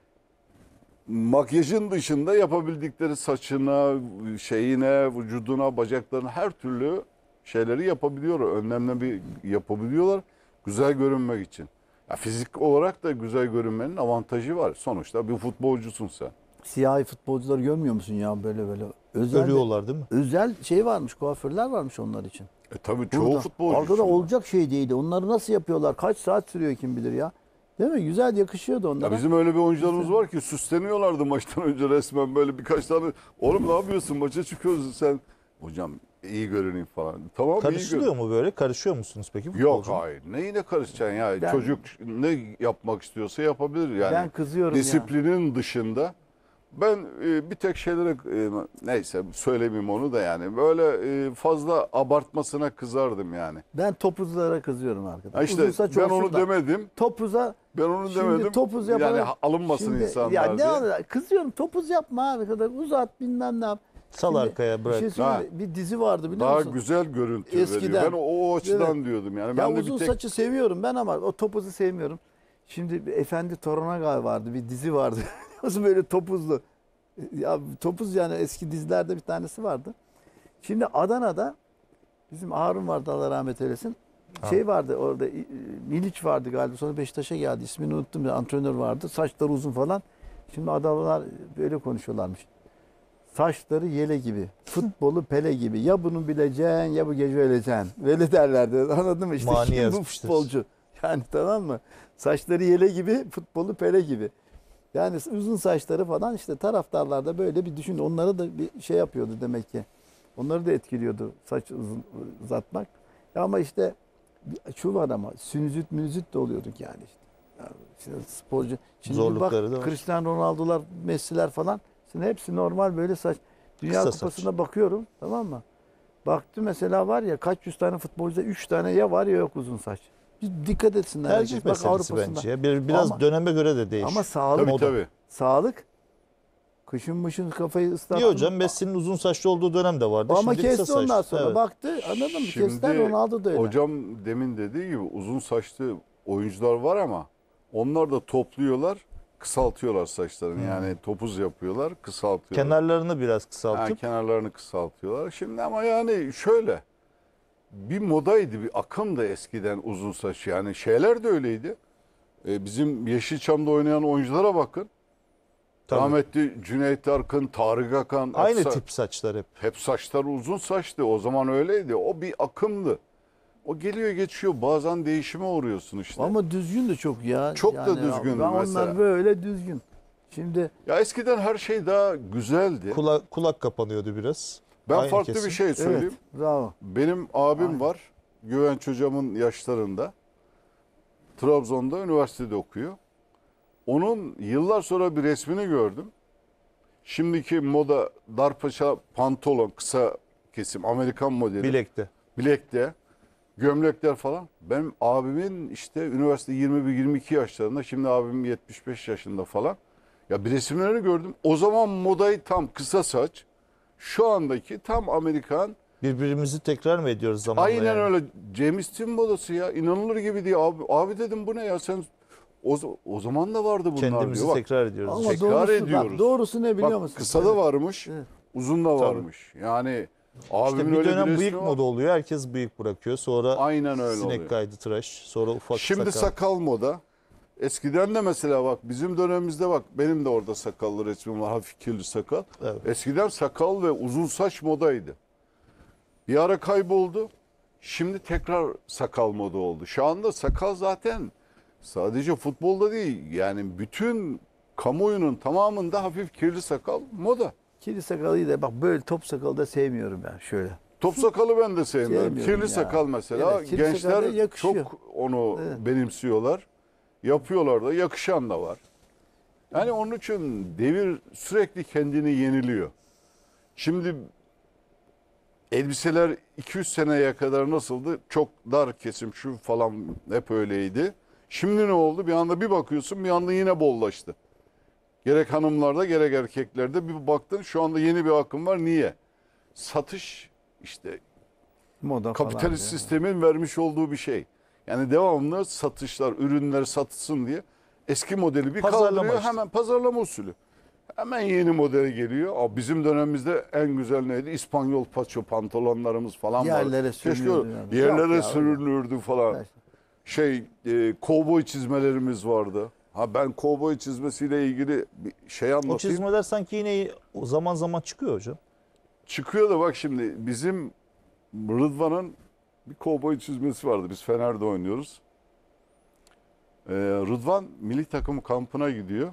makyajın dışında yapabildikleri saçına, şeyine, vücuduna, bacaklarına her türlü şeyleri yapabiliyorlar. Önlemle bir yapabiliyorlar güzel görünmek için. Ya fizik olarak da güzel görünmenin avantajı var. Sonuçta bir futbolcusun sen. Siyahi futbolcuları görmüyor musun ya, böyle böyle? Özel, Ölüyorlar değil mi? özel şey varmış, kuaförler varmış onlar için. E tabii çoğu Burada. futbolcu. Arkada şimdi. olacak şey değildi. Onları nasıl yapıyorlar? Kaç saat sürüyor kim bilir ya. Değil mi? Güzel yakışıyordu onlara. Ya bizim öyle bir oyuncularımız var ki süsleniyorlardı maçtan önce resmen böyle birkaç tane. Oğlum ne yapıyorsun, maça çıkıyorsun sen. Hocam iyi görüneyim falan. Tamam, iyi Karışılıyor görün. mu böyle? Karışıyor musunuz peki Yok futbolcu? hayır. Neyine karışacaksın ya? Ben- Çocuk ne yapmak istiyorsa yapabilir yani. Ben kızıyorum ya. Disiplinin dışında Ben e, bir tek şeylere e, neyse söylemeyeyim onu da yani. Böyle e, fazla abartmasına kızardım yani. Ben topuzlara kızıyorum arkadaşlar. Ha işte Uzun saç ben olsun onu da demedim. Topuza Ben onu şimdi demedim. topuz yaparak. Yani alınmasın Şimdi, insanlar ya ne diye. alır? Kızıyorum, topuz yapma abi kadar uzat bilmem ne yap. Sal Şimdi arkaya Bir bırak. şey söyleyeyim mi? Bir dizi vardı biliyor Daha musun? güzel görüntü Eskiden. veriyor. Ben o, o açıdan Evet. diyordum yani. Ya Ben de uzun bir tek saçı seviyorum ben ama o topuzu sevmiyorum. Şimdi bir Efendi Torunagay vardı, bir dizi vardı. Nasıl böyle topuzlu. Ya topuz yani eski dizilerde bir tanesi vardı. Şimdi Adana'da bizim Harun vardı Allah rahmet eylesin. Şey vardı orada e, Miliç vardı galiba sonra Beşiktaş'a geldi ismini unuttum bir antrenör vardı saçları uzun falan. Şimdi adamlar böyle konuşuyorlarmış. Saçları yele gibi, futbolu Pele gibi. Ya bunu bileceksin ya bu gece öleceksin. Böyle derlerdi. Anladın mı? İşte Mani şimdi bu yazmıştır. futbolcu. Yani tamam mı? Saçları yele gibi, futbolu Pele gibi. Yani uzun saçları falan işte taraftarlar da böyle bir düşün. Onları da bir şey yapıyordu demek ki. Onları da etkiliyordu saç uzun, uzatmak. Ya ama işte şu var ama sinüzit münüzit de oluyorduk yani işte. Yani işte sporcu. Şimdi Zorlukları da bak var. Cristiano Ronaldo'lar, Messi'ler falan. Şimdi hepsi normal böyle saç. Dünya Kısa Kupası'na saç. bakıyorum tamam mı? Baktı mesela var ya kaç yüz tane futbolcuda üç tane ya var ya yok uzun saç. Bir dikkat etsinler. Tercih herkes. Bak meselesi Avrupa'sında. bence. ya. Bir, biraz Ama- döneme göre de değişiyor. Ama sağlık, tabii tabii. sağlık. Kışın mışın kafayı ıslattı. İyi hocam Messi'nin uzun saçlı olduğu dönem de vardı. Ama Şimdi kısa kesti ondan saçlı. sonra. Evet. Baktı anladın mı? Şimdi Kestiler Ronaldo da öyle. Hocam demin dediği gibi uzun saçlı oyuncular var ama onlar da topluyorlar, kısaltıyorlar saçlarını. Hmm. Yani topuz yapıyorlar, kısaltıyorlar. Kenarlarını biraz Ha, kısaltıp kenarlarını kısaltıyorlar. Şimdi ama yani şöyle bir modaydı, bir akımdı eskiden uzun saç. Yani şeyler de öyleydi. Ee, bizim Yeşilçam'da oynayan oyunculara bakın. Tabii. Rahmetli Cüneyt Arkın, Tarık Akan. hep aynı sa- tip saçlar hep. Hep saçları uzun saçtı. O zaman öyleydi. O bir akımdı. O geliyor geçiyor. Bazen değişime uğruyorsun işte. Ama düzgün de çok ya. Çok da düzgündü ben mesela. Onlar böyle düzgün. Şimdi Ya eskiden her şey daha güzeldi. Kulak, kulak kapanıyordu biraz. Ben Aynı farklı kesim. bir şey söyleyeyim. evet bravo. Benim abim Aynen. var. Güvenç hocamın yaşlarında. Trabzon'da üniversitede okuyor. Onun yıllar sonra bir resmini gördüm. Şimdiki moda darpaça pantolon, kısa kesim, Amerikan modeli. Bilekte. Bilekte, gömlekler falan. Benim abimin işte üniversite yirmi bir yirmi iki yaşlarında, şimdi abim yetmiş beş yaşında falan. Ya bir resimlerini gördüm. O zaman modayı tam kısa saç. Şu andaki tam Amerikan. Birbirimizi tekrar mı ediyoruz zamanla? Aynen yani? öyle. James Dean modası ya. İnanılır gibi diye. Abi, abi dedim bu ne ya sen o, o zaman da vardı bunlar Kendimizi diyor. Bak, tekrar ediyoruz. Ama tekrar doğrusu, ediyoruz. Bak, doğrusu ne biliyor bak musun? kısa da varmış, Evet. uzun da varmış. Yani abimin İşte bir öyle dönem bir resmi bıyık var. moda oluyor. Herkes bıyık bırakıyor. Sonra Aynen öyle sinek oluyor. kaydı tıraş. Sonra ufak Şimdi sakal. sakal moda. Eskiden de mesela bak bizim dönemimizde bak benim de orada sakallı resmim var, hafif kirli sakal. Evet. Eskiden sakal ve uzun saç modaydı. Bir ara kayboldu. Şimdi tekrar sakal moda oldu. Şu anda sakal zaten sadece futbolda değil yani bütün kamuoyunun tamamında hafif kirli sakal moda. Kiri sakalıyı da bak böyle top sakalı da sevmiyorum ben şöyle. Top sakalı ben de sevmiyorum. Sevmiyorum Kirli ya. sakal mesela Evet, kirli sakal gençler da yakışıyor. çok onu Evet. benimsiyorlar. Yapıyorlar da yakışan da var. Yani onun için devir sürekli kendini yeniliyor. Şimdi elbiseler iki yüz seneye kadar nasıldı? Çok dar kesim şu falan hep öyleydi. Şimdi ne oldu? Bir anda bir bakıyorsun bir anda yine bollaştı. Gerek hanımlarda gerek erkeklerde bir baktın şu anda yeni bir akım var. Niye? Satış işte Moda kapitalist falan. sistemin vermiş olduğu bir şey. Yani devamlı satışlar, ürünler satılsın diye eski modeli bir Pazarlama kaldırıyor işte. hemen pazarlama usulü. Hemen yeni modeli geliyor. Aa, bizim dönemimizde en güzel neydi? İspanyol paço pantolonlarımız falan Yerlere vardı. Keşke sürünüyordu yani. yerlere Yok ya, sürünürdü falan. Evet. Şey, e, kovboy çizmelerimiz vardı. Ha ben kovboy çizmesiyle ilgili bir şey O anlatayım. çizmeler sanki yine o zaman zaman çıkıyor hocam. Çıkıyor da bak şimdi bizim Rıdvan'ın bir kovboy çizmesi vardı. Biz Fener'de oynuyoruz. Ee, Rıdvan milli takım kampına gidiyor.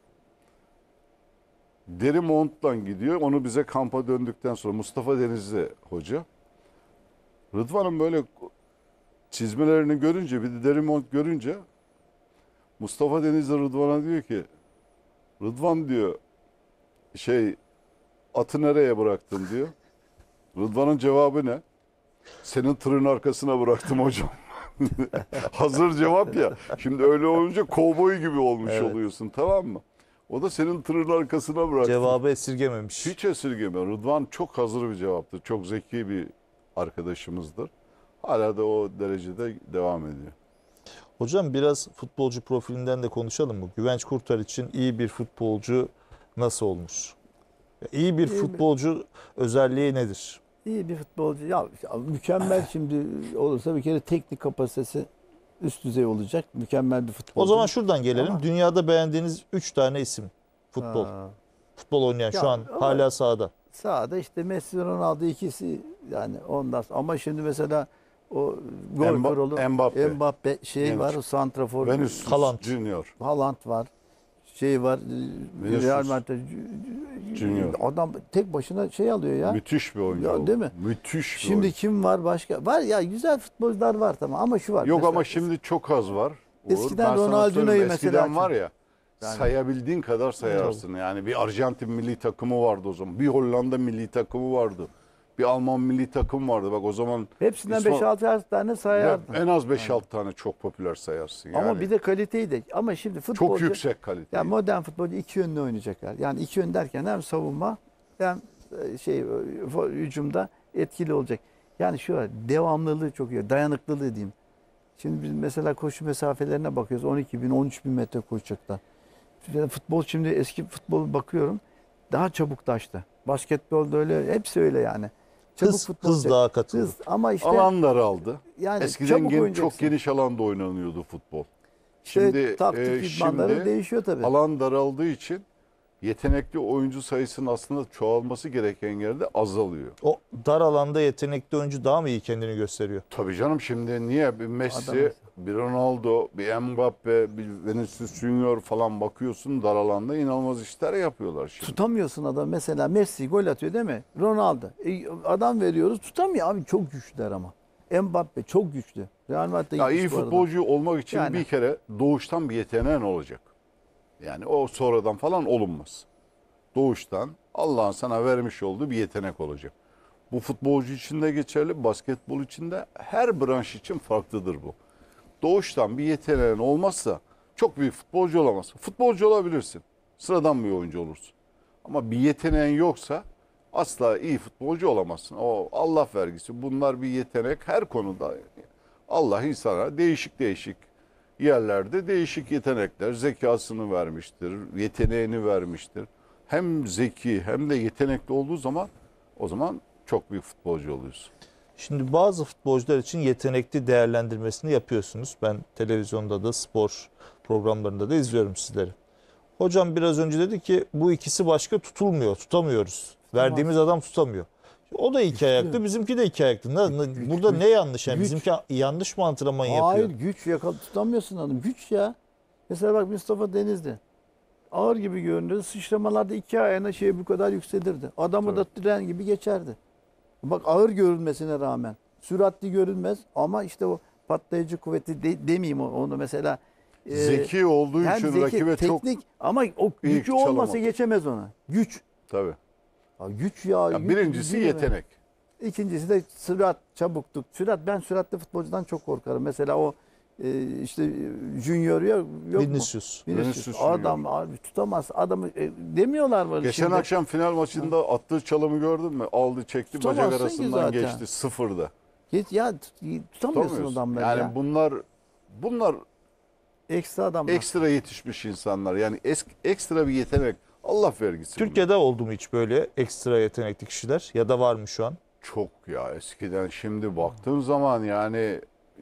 Deri montla gidiyor. Onu bize kampa döndükten sonra Mustafa Denizli hoca. Rıdvan'ın böyle çizmelerini görünce bir de deri mont görünce Mustafa Denizli Rıdvan'a diyor ki Rıdvan diyor şey atı nereye bıraktın diyor. Rıdvan'ın cevabı ne? Senin tırın arkasına bıraktım hocam. Hazır cevap ya. Şimdi öyle olunca kovboy gibi olmuş Evet. oluyorsun, tamam mı? O da senin tırın arkasına bıraktı. Cevabı esirgememiş. Hiç esirgemiyor. Rıdvan çok hazır bir cevaptır. Çok zeki bir arkadaşımızdır. Hala da o derecede devam ediyor. Hocam biraz futbolcu profilinden de konuşalım mı? Güvenç Kurtar için iyi bir futbolcu nasıl olmuş? İyi bir İyi futbolcu özelliği nedir? İyi bir futbolcu. Ya, ya mükemmel şimdi olursa bir kere teknik kapasitesi üst düzey olacak. Mükemmel bir futbolcu. O zaman şuradan gelelim. Ama- Dünyada beğendiğiniz üç tane isim futbol. Ha. Futbol oynayan Ya şu an ama- hala sahada. Sağda işte Messi, Ronaldo ikisi yani ondan sonra. Ama şimdi mesela o gol Emba- kralı Mbappe. Mbappe şey Genç. var, o santrafor. Venüs Haaland. Junior. Haaland var. Şey var. Vinicius Real Madrid Junior. adam tek başına şey alıyor ya. Müthiş bir oyuncu. Ya, o. değil mi? Müthiş bir Şimdi oyuncu. kim var başka? Var ya, güzel futbolcular var tamam ama şu var. Yok mesela- ama şimdi çok az var. Uğur. Eskiden Ben sana Ronaldinho'yu söyleyeyim, mesela Eskiden var ya Yani- sayabildiğin kadar sayarsın. Yani bir Arjantin milli takımı vardı o zaman. Bir Hollanda milli takımı vardı. Bir Alman milli takım vardı. Bak o zaman hepsinden İsmail- beş altı tane sayardın. ya en az beş altı tane çok popüler sayarsın. Yani Ama bir de kaliteyi de ama şimdi çok futbolcu yüksek kalite. ya modern futbolcu iki yönlü oynayacaklar. Yani iki yön derken hem savunma hem e, şey e, hücumda etkili olacak. Yani şu var, devamlılığı çok iyi, dayanıklılığı diyeyim. Şimdi biz mesela koşu mesafelerine bakıyoruz. on iki bin, on üç bin metre koşacaklar. Yani futbol şimdi eski futbol bakıyorum. Daha çabuk taştı. Basketbolda öyle, hepsi öyle yani. Çabuk Hız, futbol hız olacak. daha katıldı. Hız ama işte Alan daraldı. yani Eskiden çabuk gen- oynayacaksın. çok geniş alanda oynanıyordu futbol. İşte Şimdi taktik e, idmanları şimdi değişiyor tabii. alan daraldığı için yetenekli oyuncu sayısının aslında çoğalması gereken yerde azalıyor. O dar alanda yetenekli oyuncu daha mı iyi kendini gösteriyor? Tabii canım, şimdi niye bir Messi, Adam- bir Ronaldo, bir Mbappe, bir Vinicius Junior falan bakıyorsun dar alanda inanılmaz işler yapıyorlar şimdi. Tutamıyorsun adam. Mesela Messi gol atıyor değil mi? Ronaldo. E, adam veriyoruz tutamıyor abi, çok güçlüler ama. Mbappe çok güçlü. Real Madrid'de Ya iyi gitmiş bu arada. futbolcu olmak için Yani. bir kere doğuştan bir yeteneğin olacak. Yani o sonradan falan olunmaz. Doğuştan Allah'ın sana vermiş olduğu bir yetenek olacak. Bu futbolcu için de geçerli, basketbol için de, her branş için farklıdır bu. Doğuştan bir yeteneğin olmazsa çok büyük futbolcu olamazsın. Futbolcu olabilirsin, sıradan bir oyuncu olursun. Ama bir yeteneğin yoksa asla iyi futbolcu olamazsın. O Allah vergisi. Bunlar bir yetenek her konuda. Allah insana değişik değişik yerlerde değişik yetenekler, zekasını vermiştir, yeteneğini vermiştir. Hem zeki hem de yetenekli olduğu zaman o zaman çok büyük futbolcu oluyorsun. Şimdi bazı futbolcular için yetenekli değerlendirmesini yapıyorsunuz. Ben televizyonda da spor programlarında da izliyorum sizleri. Hocam biraz önce dedi ki bu ikisi başka tutulmuyor, tutamıyoruz. Verdiğimiz adam tutamıyor. O da iki ayaklı, bizimki de iki ayaklı. Ne- ne- Burada ne yanlış yani? Güç. Bizimki yanlış mı antrenman Hayır, yapıyor? güç yakal tutamıyorsun adam. Güç ya. Mesela bak Mustafa Denizli. Ağır gibi görünüyordu. Sıçramalarda iki ayağına şey bu kadar yükselirdi. Adamı da tren gibi geçerdi. Bak ağır görünmesine rağmen. Süratli görünmez ama işte o patlayıcı kuvveti de, demeyeyim onu mesela. e, Zeki olduğu hem için zeki, rakibe çok teknik ama o iyi gücü olmasa çalamadı. geçemez ona. Güç. tabii. Ya güç ya. Ya güç birincisi değil mi? yetenek. İkincisi de sürat, çabukluk. Sürat, ben süratli futbolcudan çok korkarım. Mesela o e, işte Junior yok, yok mu? Vinicius. Vinicius. Vinicius Adam abi tutamaz. Adamı e, demiyorlar mı? Geçen şimdi? akşam final maçında attığı çalımı gördün mü? Aldı, çekti, bacak Tutamazsın ki arasından zaten. geçti sıfırda. Hiç, ya tut- tutamıyorsun Tutamıyorsun. adamları Yani ya. bunlar bunlar Ekstra adamlar. ekstra yetişmiş insanlar. Yani esk, ekstra bir yetenek. Allah vergisi. bunlar. Türkiye'de oldu mu hiç böyle ekstra yetenekli kişiler ya da var mı şu an? Çok ya eskiden, şimdi baktığın zaman yani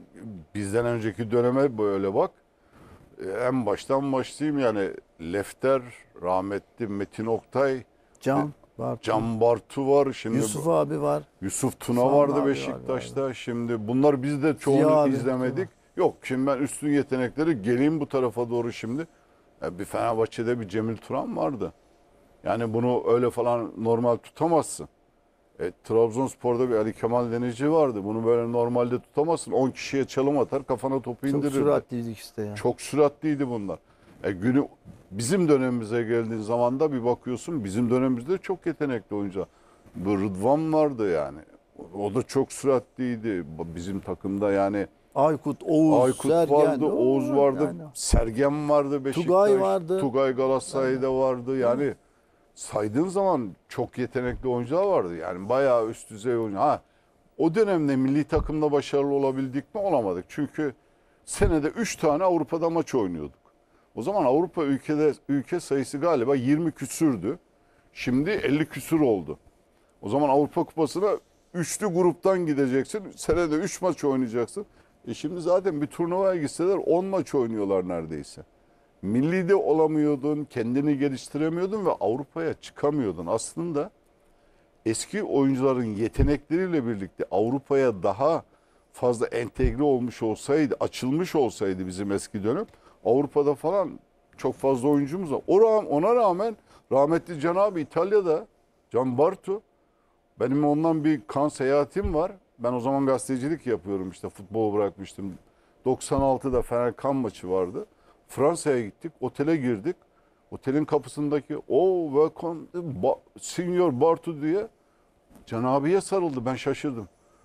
bizden önceki döneme böyle bak. Ee, En baştan başlayayım yani Lefter, rahmetli Metin Oktay, Can var. Can Bartu var. Şimdi Yusuf abi var. Yusuf Tuna Sam vardı abi var, Beşiktaş'ta. Şimdi bunlar biz de Ziya çoğunu abi, izlemedik. Yok şimdi ben üstün yetenekleri geleyim bu tarafa doğru şimdi. Ya bir Fenerbahçe'de bir Cemil Turan vardı. Yani bunu öyle falan normal tutamazsın. E, Trabzonspor'da bir Ali Kemal Denizci vardı. Bunu böyle normalde tutamazsın. on kişiye çalım atar, kafana topu Çok indirir. süratliydik işte ya. Çok süratliydi bunlar. E günü bizim dönemimize geldiğin zaman da bir bakıyorsun bizim dönemimizde çok yetenekli oyuncular. Bu Rıdvan vardı yani. O da çok süratliydi. Bizim takımda yani Aykut, Oğuz, Aykut Sergen, vardı, Oğuz vardı, yani. Sergen vardı Beşiktaş. Tugay vardı. Tugay Galatasaray'da vardı. Yani saydığın zaman çok yetenekli oyuncular vardı. Yani bayağı üst düzey oyuncu. Ha, o dönemde milli takımda başarılı olabildik mi? Olamadık. Çünkü senede üç tane Avrupa'da maç oynuyorduk. O zaman Avrupa ülkede ülke sayısı galiba yirmi küsürdü. Şimdi elli küsür oldu. O zaman Avrupa Kupası'na üçlü gruptan gideceksin. Senede üç maç oynayacaksın. E şimdi zaten bir turnuvaya gitseler on maç oynuyorlar neredeyse. Milli de olamıyordun, kendini geliştiremiyordun ve Avrupa'ya çıkamıyordun. Aslında eski oyuncuların yetenekleriyle birlikte Avrupa'ya daha fazla entegre olmuş olsaydı, açılmış olsaydı bizim eski dönem, Avrupa'da falan çok fazla oyuncumuz var. Ona rağmen rahmetli Can abi İtalya'da, Can Bartu, benim ondan bir kan seyahatim var. Ben o zaman gazetecilik yapıyorum işte, futbolu bırakmıştım. doksan altıda Fener kan maçı vardı. Fransa'ya gittik, otele girdik. Otelin kapısındaki o welcome ba, Senior Bartu diye Can abiye sarıldı. Ben şaşırdım.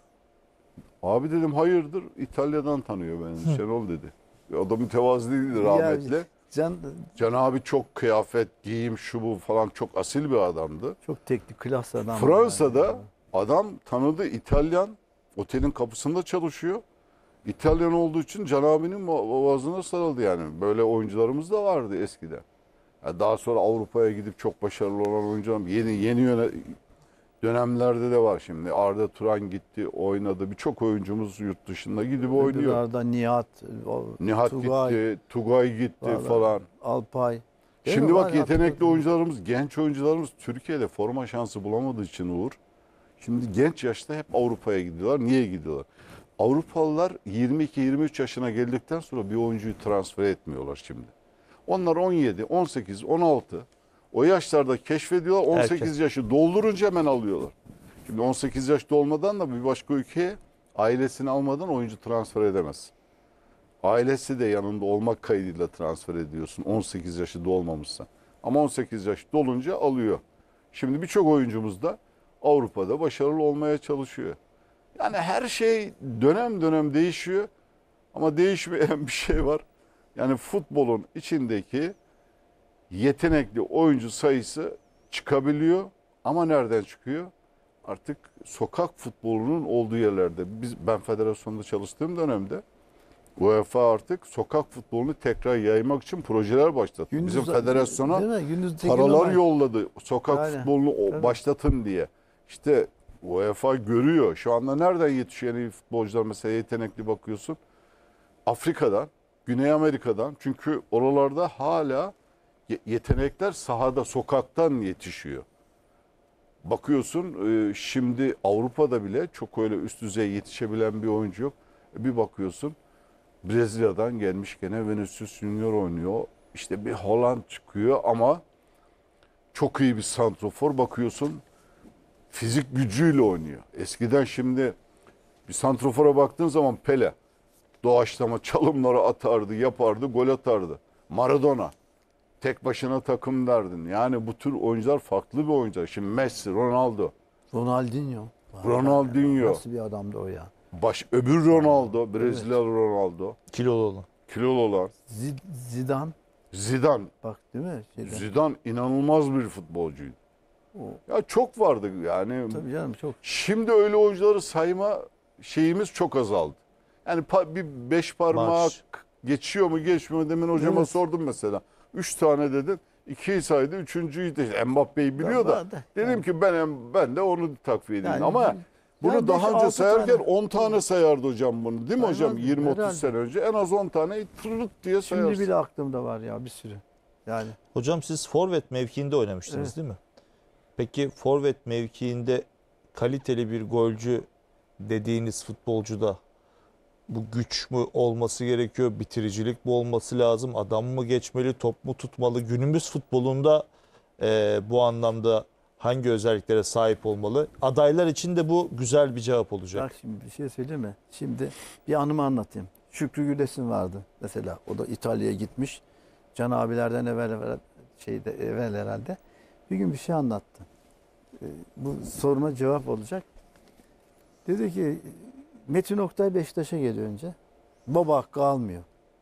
Abi dedim hayırdır? İtalya'dan tanıyor beni. Şenol dedi. O da mütevazı değildi rahmetli. Ya, Can, Can abi çok kıyafet, giyim, şu bu falan çok asil bir adamdı. çok teknik, klas adam. Fransa'da yani. adam tanıdı, İtalyan, otelin kapısında çalışıyor. İtalyan olduğu için Can abinin boğazına sarıldı yani. Böyle oyuncularımız da vardı eskiden. Yani daha sonra Avrupa'ya gidip çok başarılı olan oyuncular, yeni yeni yöne, dönemlerde de var şimdi. Arda Turan gitti, oynadı. Birçok oyuncumuz yurt dışında gidip oynuyor. Öbürlerde Nihat, o, Nihat Tugay, gitti, Tugay gitti Vallahi. falan. Alpay. Değil Şimdi mi? bak Var, yetenekli hatırladım. oyuncularımız, genç oyuncularımız Türkiye'de forma şansı bulamadığı için Uğur. Şimdi genç yaşta hep Avrupa'ya gidiyorlar. Niye gidiyorlar? Avrupalılar yirmi iki yirmi üç yaşına geldikten sonra bir oyuncuyu transfer etmiyorlar şimdi. Onlar on yedi, on sekiz, on altı o yaşlarda keşfediyorlar. on sekiz Erken. yaşı doldurunca hemen alıyorlar. Şimdi on sekiz yaş dolmadan da bir başka ülkeye ailesini almadan oyuncu transfer edemez. Ailesi de yanında olmak kaydıyla transfer ediyorsun on sekiz yaşı dolmamışsa. Ama on sekiz yaş dolunca alıyor. Şimdi birçok oyuncumuz da Avrupa'da başarılı olmaya çalışıyor. Yani her şey dönem dönem değişiyor. Ama değişmeyen bir şey var. Yani futbolun içindeki yetenekli oyuncu sayısı çıkabiliyor. Ama nereden çıkıyor? Artık sokak futbolunun olduğu yerlerde. Biz, ben federasyonda çalıştığım dönemde UEFA artık sokak futbolunu tekrar yaymak için projeler başlattı. Gündüz- Bizim federasyona değil mi? Gündüz Tekin paralar Ömer. yolladı sokak Yani, futbolunu o- tabii. başlatın diye. İşte UEFA görüyor. Şu anda nereden yetişiyor yeni futbolcular, mesela yetenekli bakıyorsun? Afrika'dan, Güney Amerika'dan. Çünkü oralarda hala ye- yetenekler sahada, sokaktan yetişiyor. Bakıyorsun e, şimdi Avrupa'da bile çok öyle üst düzey yetişebilen bir oyuncu yok. Bir bakıyorsun Brezilya'dan gelmiş gene Vinicius Junior oynuyor. İşte bir Haaland çıkıyor ama çok iyi bir santrofor, bakıyorsun fizik gücüyle oynuyor. Eskiden şimdi bir santrofora baktığın zaman Pele doğaçlama çalımları atardı, yapardı, gol atardı. Maradona tek başına takım derdin. Yani bu tür oyuncular farklı bir oyuncular. Şimdi Messi, Ronaldo, Ronaldinho. Ronaldinho. Nasıl bir adamdı o ya? baş öbür Ronaldo, Brezilyalı Ronaldo, Kilolu olan. kilolu olan Zid- Zidane. Zidane. Bak değil mi? Şeyde. Zidane inanılmaz bir futbolcuydu. O, Ya çok vardı yani. tabii canım çok. Şimdi öyle oyuncuları sayma şeyimiz çok azaldı. Yani pa- bir beş parmak Marş. geçiyor mu geçmiyor mu, demin hocama Evet. sordum mesela. Üç tane dedin. İkiyi saydı, üçüncüyü de Mbappe'yi biliyor da. Vardı. Dedim Yani. ki ben ben de onu takviye edeyim. Yani Ama bir- bunu yani daha beş, önce altı sayarken tane. on tane sayardı hocam bunu. Değil mi hocam? Saymaz mı? yirmi otuz Herhalde. sene önce en az on tane tırırt diye Şimdi sayarsın. bile aklımda var ya bir sürü. Yani Hocam siz forvet mevkiinde oynamıştınız Evet. değil mi? Peki forvet mevkiinde kaliteli bir golcü dediğiniz futbolcuda bu güç mü olması gerekiyor? Bitiricilik mi olması lazım? Adam mı geçmeli? Top mu tutmalı? Günümüz futbolunda e, bu anlamda hangi özelliklere sahip olmalı? Adaylar için de bu güzel bir cevap olacak. bak şimdi bir şey söyleyeyim mi? Şimdi bir anımı anlatayım. Şükrü Gülesin vardı mesela. O da İtalya'ya gitmiş. Can abilerden evvel evvel şeyde evvel herhalde. Bir gün bir şey anlattı. Ee, bu soruma cevap olacak. Dedi ki Metin Oktay Beşiktaş'a geliyor önce. Baba hakkı almıyor.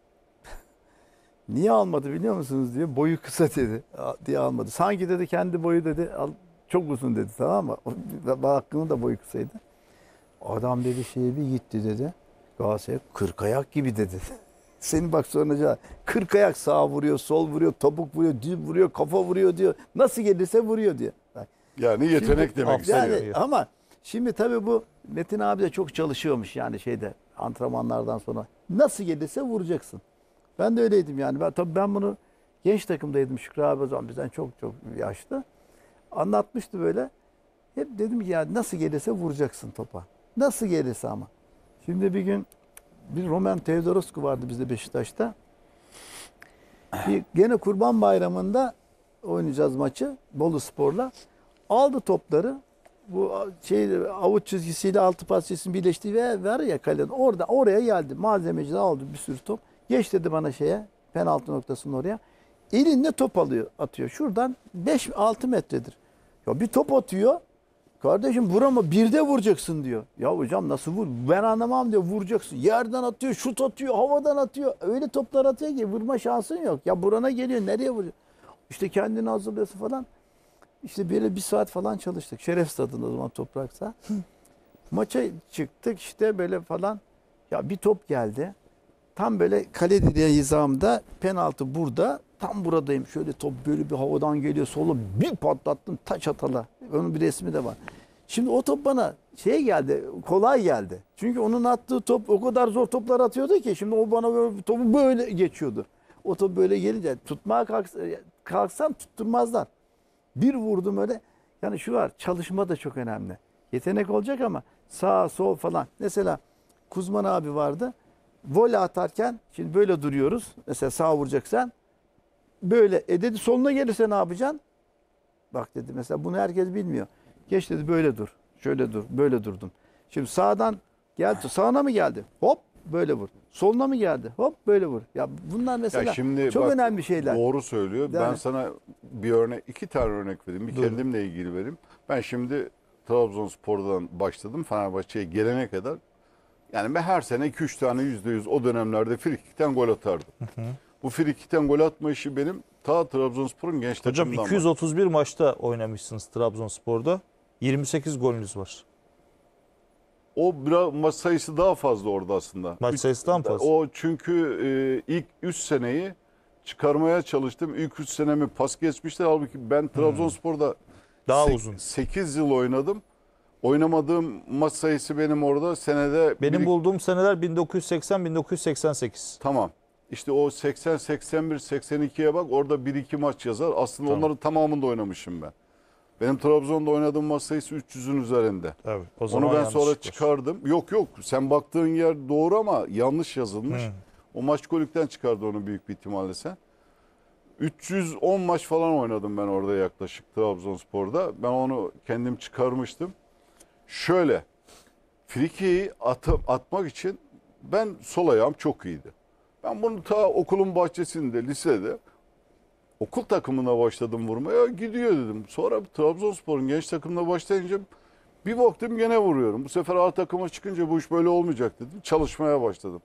Niye almadı biliyor musunuz diyor. Boyu kısa dedi diye almadı. Sanki dedi kendi boyu dedi al, çok uzun dedi, tamam mı? Hakkının da boyu kısaydı. Adam dedi şeye bir gitti dedi. Galatasaray kırk ayak gibi dedi. Senin bak sonra kırk ayak sağ vuruyor, sol vuruyor, topuk vuruyor, düz vuruyor, kafa vuruyor diyor. Nasıl gelirse vuruyor diyor. Bak. Yani yetenek Şimdi, demek yani, istiyor. ama şimdi tabii bu Metin abi de çok çalışıyormuş yani şeyde antrenmanlardan sonra. Nasıl gelirse vuracaksın. Ben de öyleydim yani. Ben, tabii ben bunu genç takımdaydım. Şükrü abi o zaman bizden çok çok yaşlı. Anlatmıştı böyle. Hep dedim ki ya nasıl gelirse vuracaksın topa. Nasıl gelirse ama. Şimdi bir gün bir Roman Teodorescu vardı bizde Beşiktaş'ta. Bir, gene Kurban Bayramı'nda oynayacağız maçı Bolu Spor'la. Aldı topları. Bu şey avuç çizgisiyle altı pas çizgisini birleşti ve var ya kaleden orada oraya geldi. Malzemeci de aldı bir sürü top. Geç dedi bana şeye penaltı noktasının oraya. Elinde top alıyor, atıyor. Şuradan beş altı metredir. Ya bir top atıyor. Kardeşim vurama bir de vuracaksın diyor. Ya hocam nasıl vur? Ben anlamam diyor. Vuracaksın. Yerden atıyor, şut atıyor, havadan atıyor. Öyle toplar atıyor ki vurma şansın yok. Ya burana geliyor, nereye vuruyor? İşte kendini hazırlıyorsun falan. İşte böyle bir saat falan çalıştık. Şeref Stadı'nda o zaman Topraksa. Maça çıktık işte böyle falan. Ya bir top geldi. Tam böyle kale direği hizamda, penaltı burada. Tam buradayım. Şöyle top böyle bir havadan geliyor. Solu bir patlattım taç atala. Onun bir resmi de var. Şimdi o top bana şey geldi, kolay geldi. Çünkü onun attığı top o kadar zor toplar atıyordu ki. Şimdi o bana böyle topu böyle geçiyordu. O top böyle gelince tutmaya kalks kalksam tutturmazlar. Bir vurdum öyle. Yani şu var, çalışma da çok önemli. Yetenek olacak ama sağ sol falan. Mesela Kuzman abi vardı. Voley atarken şimdi böyle duruyoruz. Mesela sağ vuracaksan böyle. E dedi soluna gelirse ne yapacaksın? Bak dedi mesela bunu herkes bilmiyor. Geç dedi böyle dur. Şöyle dur. Böyle durdun. Şimdi sağdan geldi. Sağına mı geldi? Hop böyle vur. Soluna mı geldi? Hop böyle vur. Ya bunlar mesela Ya şimdi çok bak, önemli şeyler. Doğru söylüyor. Yani. Ben sana bir örnek, iki tane örnek vereyim. Bir Doğru. kendimle ilgili vereyim. Ben şimdi Trabzonspor'dan başladım. Fenerbahçe'ye gelene kadar yani ben her sene iki üç tane yüzde yüz o dönemlerde frikikten gol atardım. Hı hı. Bu frikikten gol atma işi benim ta Trabzonspor'un genç Hocam takımından iki yüz otuz bir maçta oynamışsınız Trabzonspor'da. yirmi sekiz golünüz var. O biraz maç sayısı daha fazla orada aslında. Maç Üç- sayısı daha mı fazla? O çünkü e, ilk üç seneyi çıkarmaya çalıştım. İlk üç senemi pas geçmişler. Halbuki ben Trabzonspor'da Daha sek- uzun. sekiz yıl oynadım. Oynamadığım maç sayısı benim orada senede... Benim bir- bulduğum seneler bin dokuz yüz seksen bin dokuz yüz seksen sekiz. Tamam. İşte o seksen, seksen bir, seksen ikiye bak orada bir iki maç yazar. Aslında Tamam. onların tamamında oynamışım ben. Benim Trabzon'da oynadığım maç sayısı üç yüzün üzerinde. Evet. O zaman Onu ben yanlışlık sonra var. çıkardım. Yok yok sen baktığın yer doğru ama yanlış yazılmış. Hı. O maç golükten çıkardı onu büyük bir ihtimalle sen. üç yüz on maç falan oynadım ben orada yaklaşık Trabzonspor'da. Ben onu kendim çıkarmıştım. Şöyle frikeyi atıp atmak için ben sol ayağım çok iyiydi. Ben bunu ta okulun bahçesinde, lisede okul takımına başladım vurmaya. Gidiyor dedim. Sonra Trabzonspor'un genç takımına başlayınca bir baktım gene vuruyorum. Bu sefer A takıma çıkınca bu iş böyle olmayacak dedim. Çalışmaya başladım.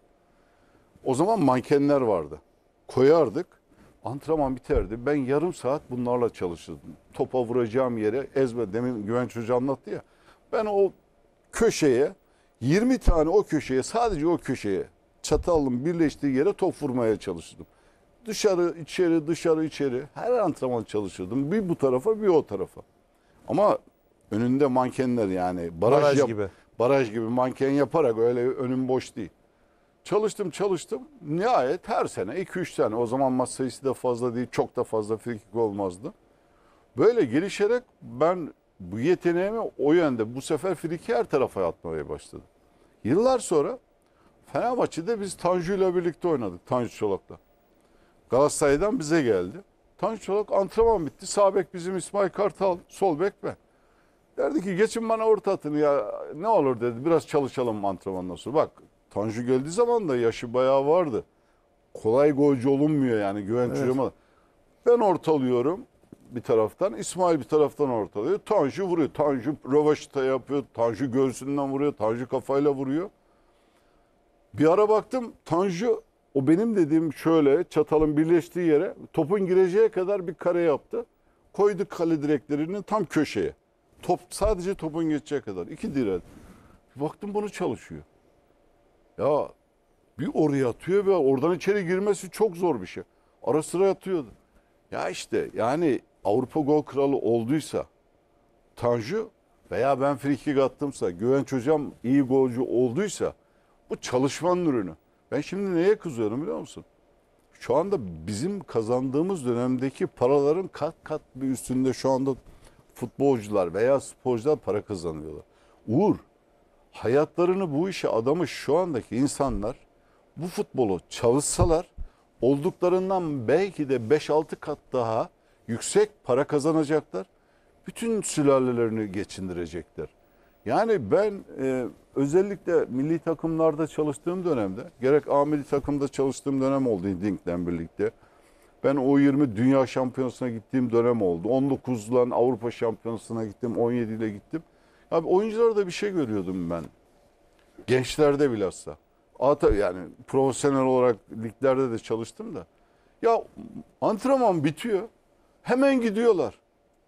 O zaman mankenler vardı. Koyardık. Antrenman biterdi. Ben yarım saat bunlarla çalışırdım. Topa vuracağım yere ezber. Demin Güvenç Hoca anlattı ya. Ben o köşeye yirmi tane o köşeye sadece o köşeye çatallın birleştiği yere top vurmaya çalışırdım. Dışarı içeri dışarı içeri her antrenman çalışırdım. Bir bu tarafa bir o tarafa. Ama önünde mankenler yani baraj, Baraj yap- gibi. baraj gibi manken yaparak öyle önüm boş değil. Çalıştım çalıştım. Nihayet her sene iki üç tane. O zaman maç sayısı da fazla değil. Çok da fazla frikik olmazdı. Böyle gelişerek ben bu yeteneğimi o yönde bu sefer friki her tarafa atmaya başladım. Yıllar sonra Fenerbahçe'de biz Tanju ile birlikte oynadık. Tanju Çolak'la. Galatasaray'dan bize geldi. Tanju Çolak antrenman bitti. Sağ bek bizim İsmail Kartal. Sol bek ben. Derdi ki geçin bana orta atın ya ne olur dedi. Biraz çalışalım antrenmandan sonra. Bak Tanju geldiği zaman da yaşı bayağı vardı. kolay golcü olunmuyor yani Güvenç Evet. hocama. Ben ortalıyorum bir taraftan. İsmail bir taraftan ortalıyor. Tanju vuruyor. Tanju rövaşata yapıyor. Tanju göğsünden vuruyor. Tanju kafayla vuruyor. Bir ara baktım Tanju o benim dediğim şöyle çatalın birleştiği yere topun gireceği kadar bir kare yaptı. Koydu kale direklerinin tam köşeye. Top sadece topun geçeceği kadar. İki direğe. Baktım bunu çalışıyor. Ya bir oraya atıyor ve oradan içeri girmesi çok zor bir şey. Ara sıra atıyordu. Ya işte yani Avrupa gol kralı olduysa Tanju veya ben frikik attımsa Güvenç hocam iyi golcü olduysa bu çalışmanın ürünü. Ben şimdi neye kızıyorum biliyor musun? Şu anda bizim kazandığımız dönemdeki paraların kat kat bir üstünde şu anda futbolcular veya sporcular para kazanıyorlar. Uğur, hayatlarını bu işe adamış şu andaki insanlar bu futbolu çalışsalar olduklarından belki de beş altı kat daha yüksek para kazanacaklar. Bütün sülalelerini geçindirecekler. Yani ben e, özellikle milli takımlarda çalıştığım dönemde, gerek A milli takımda çalıştığım dönem oldu Dink'le birlikte. Ben O yirmi Dünya Şampiyonası'na gittiğim dönem oldu. on dokuzla Avrupa Şampiyonası'na gittim, on yedi ile gittim. Abi oyuncularda bir şey görüyordum ben. Gençlerde bilhassa. Ata yani profesyonel olarak liglerde de çalıştım da. Ya antrenman bitiyor. Hemen gidiyorlar.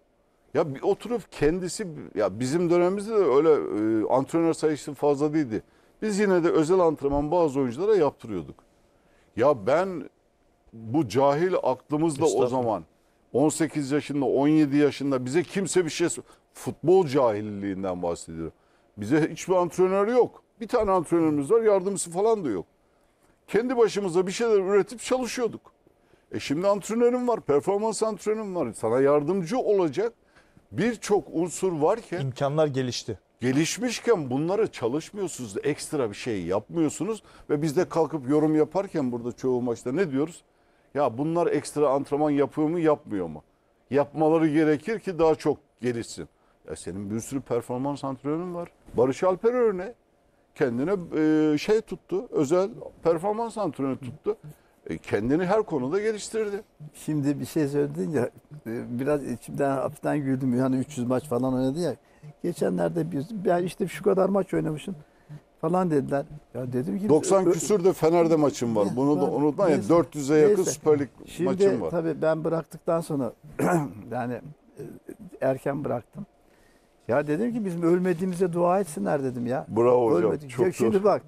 Ya bir oturup kendisi ya bizim dönemimizde de öyle e, antrenör sayısı fazla değildi. Biz yine de özel antrenman bazı oyunculara yaptırıyorduk. Ya ben bu cahil aklımızla o zaman on sekiz yaşında on yedi yaşında bize kimse bir şey futbol cahilliğinden bahsediyor. Bize hiçbir antrenör yok. Bir tane antrenörümüz var, yardımcısı falan da yok. Kendi başımıza bir şeyler üretip çalışıyorduk. E şimdi antrenörüm var, performans antrenörüm var. Sana yardımcı olacak birçok unsur varken, İmkanlar gelişti. gelişmişken bunları çalışmıyorsunuz, ekstra bir şey yapmıyorsunuz ve biz de kalkıp yorum yaparken burada çoğu maçta ne diyoruz? Ya bunlar ekstra antrenman yapıyor mu, yapmıyor mu? Yapmaları gerekir ki daha çok gelişsin. Ya senin bir sürü performans antrenörün var. Barış Alper örneği kendine e, şey tuttu, özel performans antrenörü tuttu. E, kendini her konuda geliştirdi. Şimdi bir şey söyledin ya e, biraz içimden hafiften güldüm. Yani üç yüz maç falan oynadı ya. Geçenlerde bir ben işte şu kadar maç oynamışım falan dediler. Ya dedim ki doksan ö- küsür de Fener'de maçım var. Bunu da Var. unutma ya Neyse. dört yüze yakın Neyse. Süper Lig Şimdi maçım var. tabii ben bıraktıktan sonra yani e, erken bıraktım. Ya dedim ki bizim ölmediğimize dua etsinler dedim ya. Bravo hocam. Ölmedik. Çok Ya şimdi doğru. bak.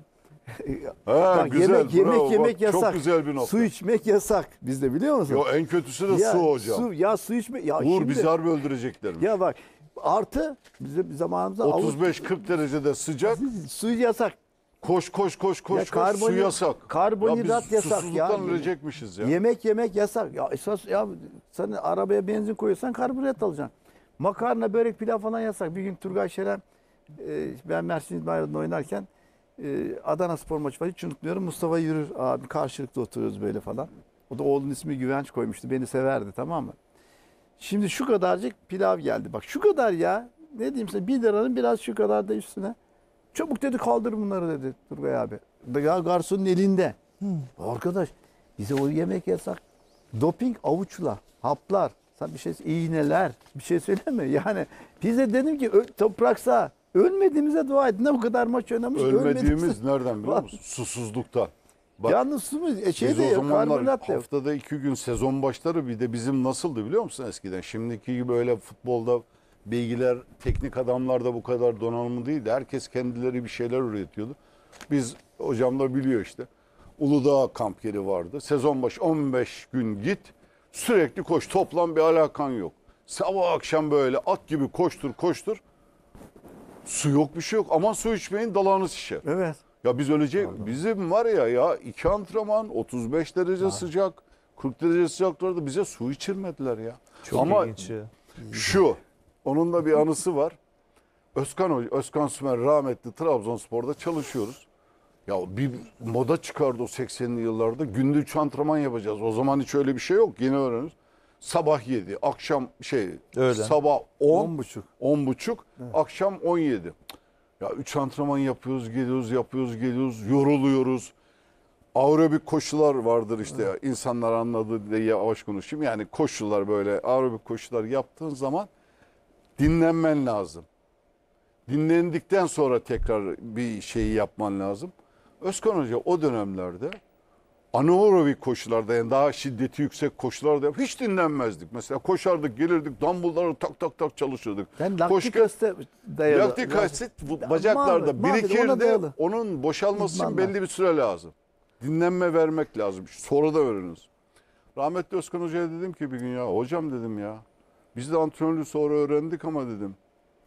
Ha, bak güzel, yemek yemek bravo. yemek Bak, yasak. çok güzel bir nokta. Su içmek yasak bizde biliyor musun? Yo, en kötüsü de ya, su hocam. Su, ya su içme. Ya Uğur şimdi, bizi harbi öldüreceklermiş. ya bak artı bizim zamanımızda otuz beş kırk derecede sıcak. Avuç- su yasak. Koş koş koş koş. Ya koş. karbonhidrat- Su yasak. karbonhidrat ya biz yasak ya. susuzluktan ölecekmişiz ya. Yemek yemek yasak. Ya esas ya sen arabaya benzin koyuyorsan karbonhidrat alacaksın. Makarna, börek, pilav falan yasak. Bir gün Turgay Şeren e, ben Mersin İdmanı'nda oynarken e, Adana Spor maçı var. Hiç unutmuyorum. Mustafa Yürür abi karşılıklı oturuyoruz böyle falan. O da oğlunun ismi Güvenç koymuştu. Beni severdi tamam mı? Şimdi şu kadarcık pilav geldi. Bak şu kadar ya. Ne diyeyim size bir liranın biraz şu kadar da üstüne. Çabuk dedi kaldır bunları dedi Turgay abi. Ya garsonun elinde. Arkadaş bize o yemek yasak. Doping avuçla, haplar, sen bir şey iğneler, bir şey söyleme. Yani bize dedim ki ö- topraksa ölmediğimize dua et. Ne bu kadar maç oynamış. Ölmediğimiz nereden biliyor musun? Susuzluktan. Bak, Yalnız su mu? E, şey biz de o yok, zamanlar karbonhidrat da yok. haftada iki gün sezon başları bir de bizim nasıldı biliyor musun eskiden? Şimdiki gibi öyle futbolda bilgiler, teknik adamlar da bu kadar donanımlı değildi. Herkes kendileri bir şeyler üretiyordu. Biz hocam da biliyor işte. Uludağ kamp yeri vardı. Sezon başı on beş gün git. Sürekli koş. Toplam bir alakan yok. Sabah akşam böyle at gibi koştur koştur. Su yok bir şey yok. Aman su içmeyin dalağınız şişer. Evet. Ya biz ölecek. Bizim var ya ya iki antrenman otuz beş derece sıcak kırk derece sıcaklarda bize su içirmediler ya. Çok Ama ilginç ya. şu onun da bir anısı var. Özkan Hoca, Özkan Sümer rahmetli Trabzonspor'da çalışıyoruz. Ya bir moda çıkardı o seksenli yıllarda. Günde üç antrenman yapacağız. O zaman hiç öyle bir şey yok. Yeni öğreniyoruz. Sabah yedi, akşam şey, Öğlen. sabah on, On buçuk. on buçuk, akşam on yedi. Ya üç antrenman yapıyoruz, geliyoruz, yapıyoruz, geliyoruz, yoruluyoruz. aerobik koşular vardır işte insanlar anladı diye yavaş konuşayım. Yani koşular böyle aerobik koşular yaptığın zaman dinlenmen lazım. Dinlendikten sonra tekrar bir şeyi yapman lazım. Özkan Hoca o dönemlerde anaerobik koşularda yani daha şiddeti yüksek koşularda hiç dinlenmezdik. Mesela koşardık gelirdik dumbbellları tak tak tak çalışırdık. Yani Koşku- laktik asite dayalı. Laktik asit bu bacaklarda Mahvet, mahvet, ona birikir de dayalı. onun boşalması için İdmanlar. belli bir süre lazım. Dinlenme vermek lazım. Sonra da veriniz. Rahmetli Özkan Hoca'ya dedim ki bir gün ya hocam dedim ya biz de antrenörlüğü sonra öğrendik ama dedim.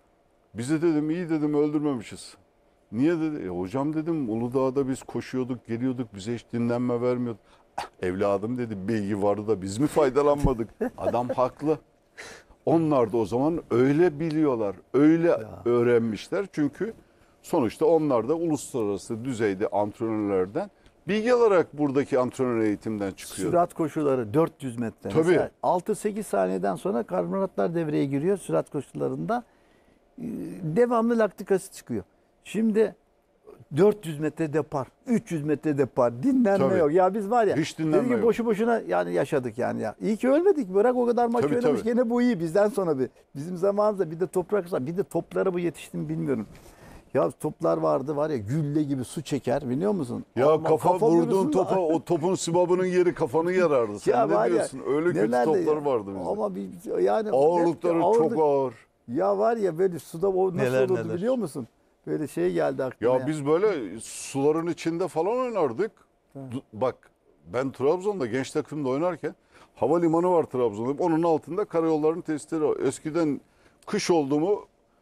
Bizi dedim iyi dedim öldürmemişiz. Niye dedi? E, hocam dedim Uludağ'da biz koşuyorduk geliyorduk bize hiç dinlenme vermiyordu. Evladım dedi bilgi vardı da biz mi faydalanmadık? Adam haklı. Onlar da o zaman öyle biliyorlar, öyle Ya. öğrenmişler. Çünkü sonuçta onlar da uluslararası düzeyde antrenörlerden bilgi alarak buradaki antrenör eğitimden çıkıyor. Sürat koşuları dört yüz metre. Tabii. Mesela altı sekiz saniyeden sonra karbonatlar devreye giriyor sürat koşularında. Ee, Devamlı laktik asit çıkıyor. Şimdi dört yüz metre depar, üç yüz metre depar, dinlenme Tabii. yok. Ya biz var ya, Hiç dinlenme dedik ki yok. boşu boşuna yani yaşadık yani ya. İyi ki ölmedik. Bırak o kadar maç Tabii, oynamış tabii. gene bu iyi bizden sonra bir. Bizim zamanımızda bir de toprak bir de toplara bu yetişti mi bilmiyorum. Ya toplar vardı var ya gülle gibi su çeker biliyor musun? Ya Ama kafa, vurduğun vurursun da- topa o topun sibabının yeri kafanı yarardı. Sen Ya ne var ya, diyorsun? Öyle kötü neler de toplar ya. vardı bizde. Ama bir, yani Ağırlıkları ağırlık- çok ağır. Ya var ya böyle suda o nasıl Neler olurdu neler. biliyor musun? Böyle şey geldi aklıma. Ya biz böyle suların içinde falan oynardık. Du- Bak ben Trabzon'da genç takımda oynarken havalimanı var Trabzon'da. Onun altında karayolların testleri var. Eskiden kış oldu mu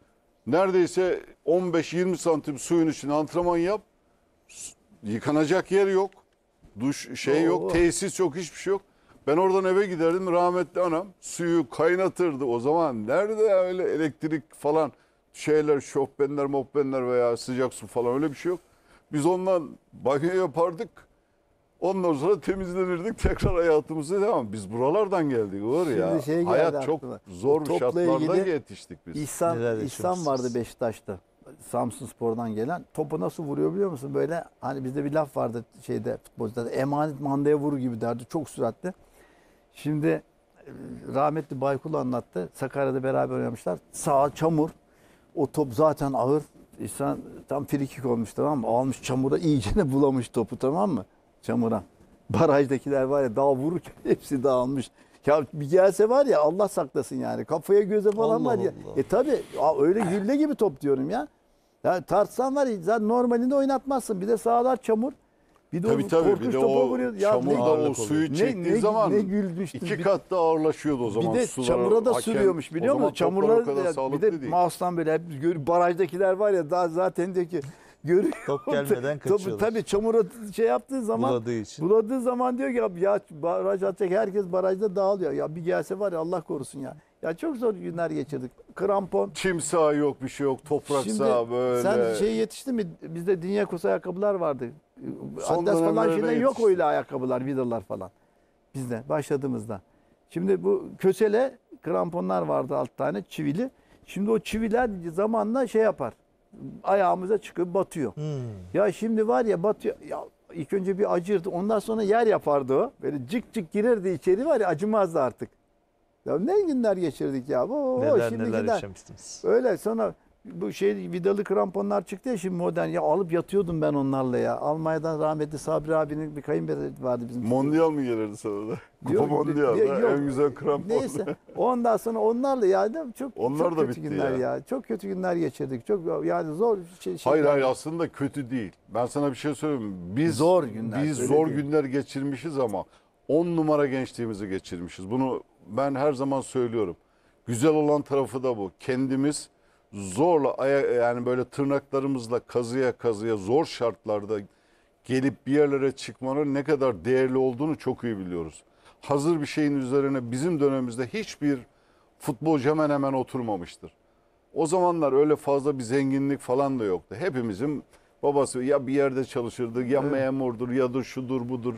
neredeyse on beş yirmi santim suyun içine antrenman yap. S- Yıkanacak yer yok. Duş şey Oo. yok, tesis yok, hiçbir şey yok. Ben oradan eve giderdim. Rahmetli anam suyu kaynatırdı. O zaman nerede öyle elektrik falan şeyler, şofbenler, mofbenler veya sıcak su falan öyle bir şey yok. Biz ondan banyo yapardık. Ondan sonra temizlenirdik. Tekrar hayatımıza devam. Biz buralardan geldik. Var ya. Şimdi şey geldi Hayat çok aklıma. zor O topla şartlarda ilgili yetiştik biz. İhsan, Neler İhsan yaşamışsınız? vardı Beşiktaş'ta. Samsun Spor'dan gelen. Topu nasıl vuruyor biliyor musun? Böyle hani bizde bir laf vardı şeyde futbolcularda. Emanet mandaya vurur gibi derdi. Çok süratli. Şimdi e, rahmetli Baykul anlattı. Sakarya'da beraber oynamışlar. Sağ çamur. O top zaten ağır. İhsan tam frikik olmuş tamam mı? Almış çamura iyicene bulamış topu tamam mı? Çamura. Barajdakiler var ya daha vururken hepsi dağılmış. Ya bir gelse var ya Allah saklasın yani. Kafaya göze falan Allah var ya. Allah. E tabi öyle gülle gibi top diyorum ya. Ya tartsan var ya zaten normalinde oynatmazsın. Bir de sağlar çamur. Bir de Tabii o tabii korkunç bir de topa o vuruyor. Ya çamurda ne- o Ağırlık suyu oluyor. ne, çektiği ne, zaman ne gülmüştü. iki Bir- kat da ağırlaşıyordu o zaman. bir de sular. çamura da Hakem- sürüyormuş biliyor o zaman musun? toplar Çamurlar o kadar ya, bir sağlıklı de değil. mouse'tan böyle hep gör- barajdakiler var ya daha zaten diyor ki görüyor. Top gelmeden Tabii, kaçıyorlar. tabii çamura şey yaptığı zaman Buladığı için. buladığı zaman diyor ki ya, ya baraj atacak herkes barajda dağılıyor. Ya bir gelse var ya Allah korusun ya. Ya çok zor günler geçirdik. Krampon. Çim saha yok, bir şey yok. Toprak Şimdi saha böyle. sen şey yetişti mi? Bizde Dünya Kupası ayakkabılar vardı. Son Adidas falan dönemlerde şeyler yok yetişti. öyle ayakkabılar, vidalar falan. Bizde başladığımızda. Şimdi bu kösele kramponlar vardı alt tane çivili. Şimdi o çiviler zamanla şey yapar. Ayağımıza çıkıp batıyor. Hmm. Ya şimdi var ya batıyor. Ya ilk önce bir acırdı. Ondan sonra yer yapardı o. Böyle cık cık girerdi içeri var ya acımazdı artık. Ya ne günler geçirdik ya. Oo, Neler şimdikiler- neler yaşamışsınız. Öyle sonra bu şey vidalı kramponlar çıktı ya şimdi modern. Ya alıp yatıyordum ben onlarla ya. Almanya'dan rahmetli Sabri abinin bir kayınpederi vardı bizim. Mondial mi gelirdi sana da? Kupa Yok, Mondial. yok, ha? yok. En güzel krampon. Neyse. Ondan sonra onlarla yani çok Onlar çok da kötü bitti günler ya. ya. Çok kötü günler geçirdik. Çok yani zor şey. Hayır şeyler. hayır aslında kötü değil. Ben sana bir şey söyleyeyim mi? Biz Zor günler, Biz öyle zor değil. günler geçirmişiz ama on numara gençliğimizi geçirmişiz. Bunu ben her zaman söylüyorum. Güzel olan tarafı da bu. Kendimiz zorla aya- yani böyle tırnaklarımızla kazıya kazıya zor şartlarda gelip bir yerlere çıkmanın ne kadar değerli olduğunu çok iyi biliyoruz. Hazır bir şeyin üzerine bizim dönemimizde hiçbir futbolcu hemen hemen oturmamıştır. O zamanlar öyle fazla bir zenginlik falan da yoktu. Hepimizin babası ya bir yerde çalışırdı, ya Evet. memurdur, ya da şudur budur.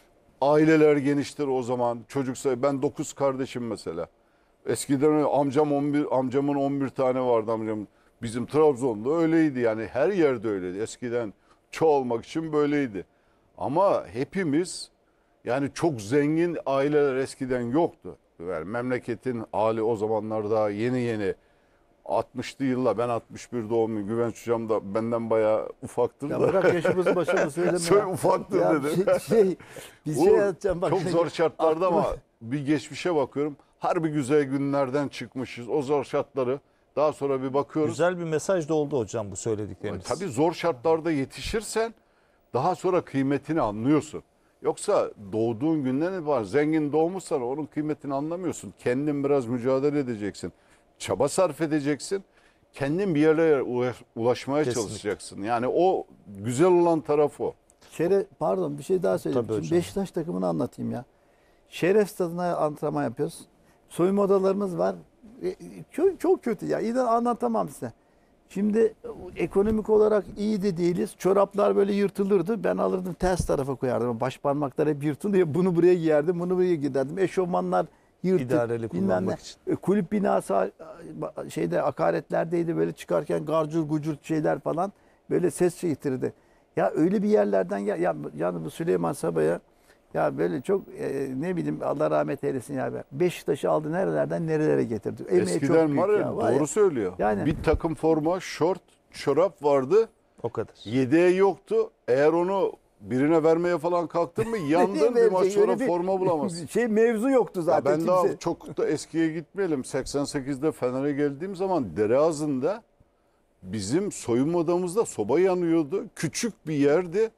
Aileler geniştir o zaman. Çocuk sayı ben dokuz kardeşim mesela. Eskiden öyle, amcam on bir amcamın on bir tane vardı amcam. Bizim Trabzon'da öyleydi yani her yerde öyleydi. Eskiden çoğalmak için böyleydi. Ama hepimiz yani çok zengin aileler eskiden yoktu. Yani memleketin hali o zamanlar daha yeni yeni altmışlı yıllar, ben altmış bir doğumluyum. Güvenç hocam da benden bayağı ufaktır Ya da. bırak yaşımızı başımı söyleme. Söyle, ya. ufaktır Ya dedi. Şey, şey, bir şey Uğur, atacağım bak. çok zor şartlarda aklıma- ama bir geçmişe bakıyorum. Harbi güzel günlerden çıkmışız. O zor şartları daha sonra bir bakıyoruz. Güzel bir mesaj da oldu hocam bu söyledikleriniz. Tabii zor şartlarda yetişirsen daha sonra kıymetini anlıyorsun. Yoksa doğduğun günden var. Zengin doğmuşsan onun kıymetini anlamıyorsun. Kendin biraz mücadele edeceksin. Çaba sarf edeceksin. Kendin bir yerlere ulaş- ulaşmaya Kesinlikle. çalışacaksın. Yani o güzel olan taraf o. Şeref, pardon bir şey daha söyleyeyim. Tabii Şimdi hocam. Beşiktaş takımını anlatayım ya. Şeref stadına antrenman yapıyoruz. Soyunma odalarımız var. E, Çok, çok kötü ya. İyi de anlatamam size. Şimdi ekonomik olarak iyi de değiliz. Çoraplar böyle yırtılırdı. Ben alırdım ters tarafa koyardım. Baş parmaklar hep yırtılıyor. Bunu buraya giyerdim, bunu buraya giderdim. Eşofmanlar yırtık. İdareli bilmem kullanmak ne. için. E, Kulüp binası şeyde akaretlerdeydi. Böyle çıkarken garcur gucur şeyler falan. Böyle ses getirdi. Ya öyle bir yerlerden gel. Ya, yani bu Süleyman Sabah'a ya böyle çok e, ne bileyim Allah rahmet eylesin ya. Be. Beşiktaş'ı aldı nerelerden nerelere getirdi. Emeği çok Eskiden büyük var ya, ya, var doğru ya. söylüyor. Yani- Bir takım forma, şort, çorap vardı. O kadar. Yedeği yoktu. Eğer onu birine vermeye falan kalktın mı yandın, bir maç sonra Öyle bir- forma bulamazsın. Şey mevzu yoktu Ya zaten. ben kimse. daha çok da eskiye gitmeyelim. seksen sekizde Fener'e geldiğim zaman Dereazı'nda bizim soyunma odamızda soba yanıyordu. Küçük bir yerdi.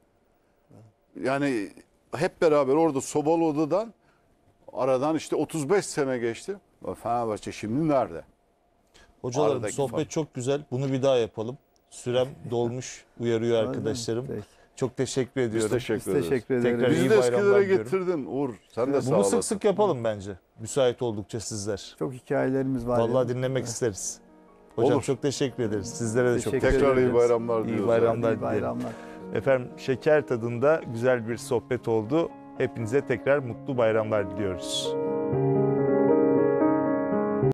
Yani hep beraber orada sobalı odadan aradan işte otuz beş sene geçti. Fenerbahçe şimdi nerede? Hocalarım Aradaki sohbet fark. çok güzel. Bunu bir daha yapalım. Sürem dolmuş uyarıyor arkadaşlarım. Peki. Çok teşekkür Biz ediyorum. teşekkür Biz ederiz. teşekkür ederiz. Tekrar iyi Bizi de bayramlar eskilere diliyorum. getirdin Uğur. Sen de sağ Bunu olasın. sık sık yapalım bence. Müsait oldukça sizler. Çok hikayelerimiz var. Vallahi ya. dinlemek isteriz. Hocam Olur. çok teşekkür ederiz. Sizlere de çok Teşekkür teşekkür Tekrar iyi ederiz. bayramlar İyi diliyoruz. bayramlar İyi dilerim. bayramlar. Efendim şeker tadında güzel bir sohbet oldu. Hepinize tekrar mutlu bayramlar diliyoruz.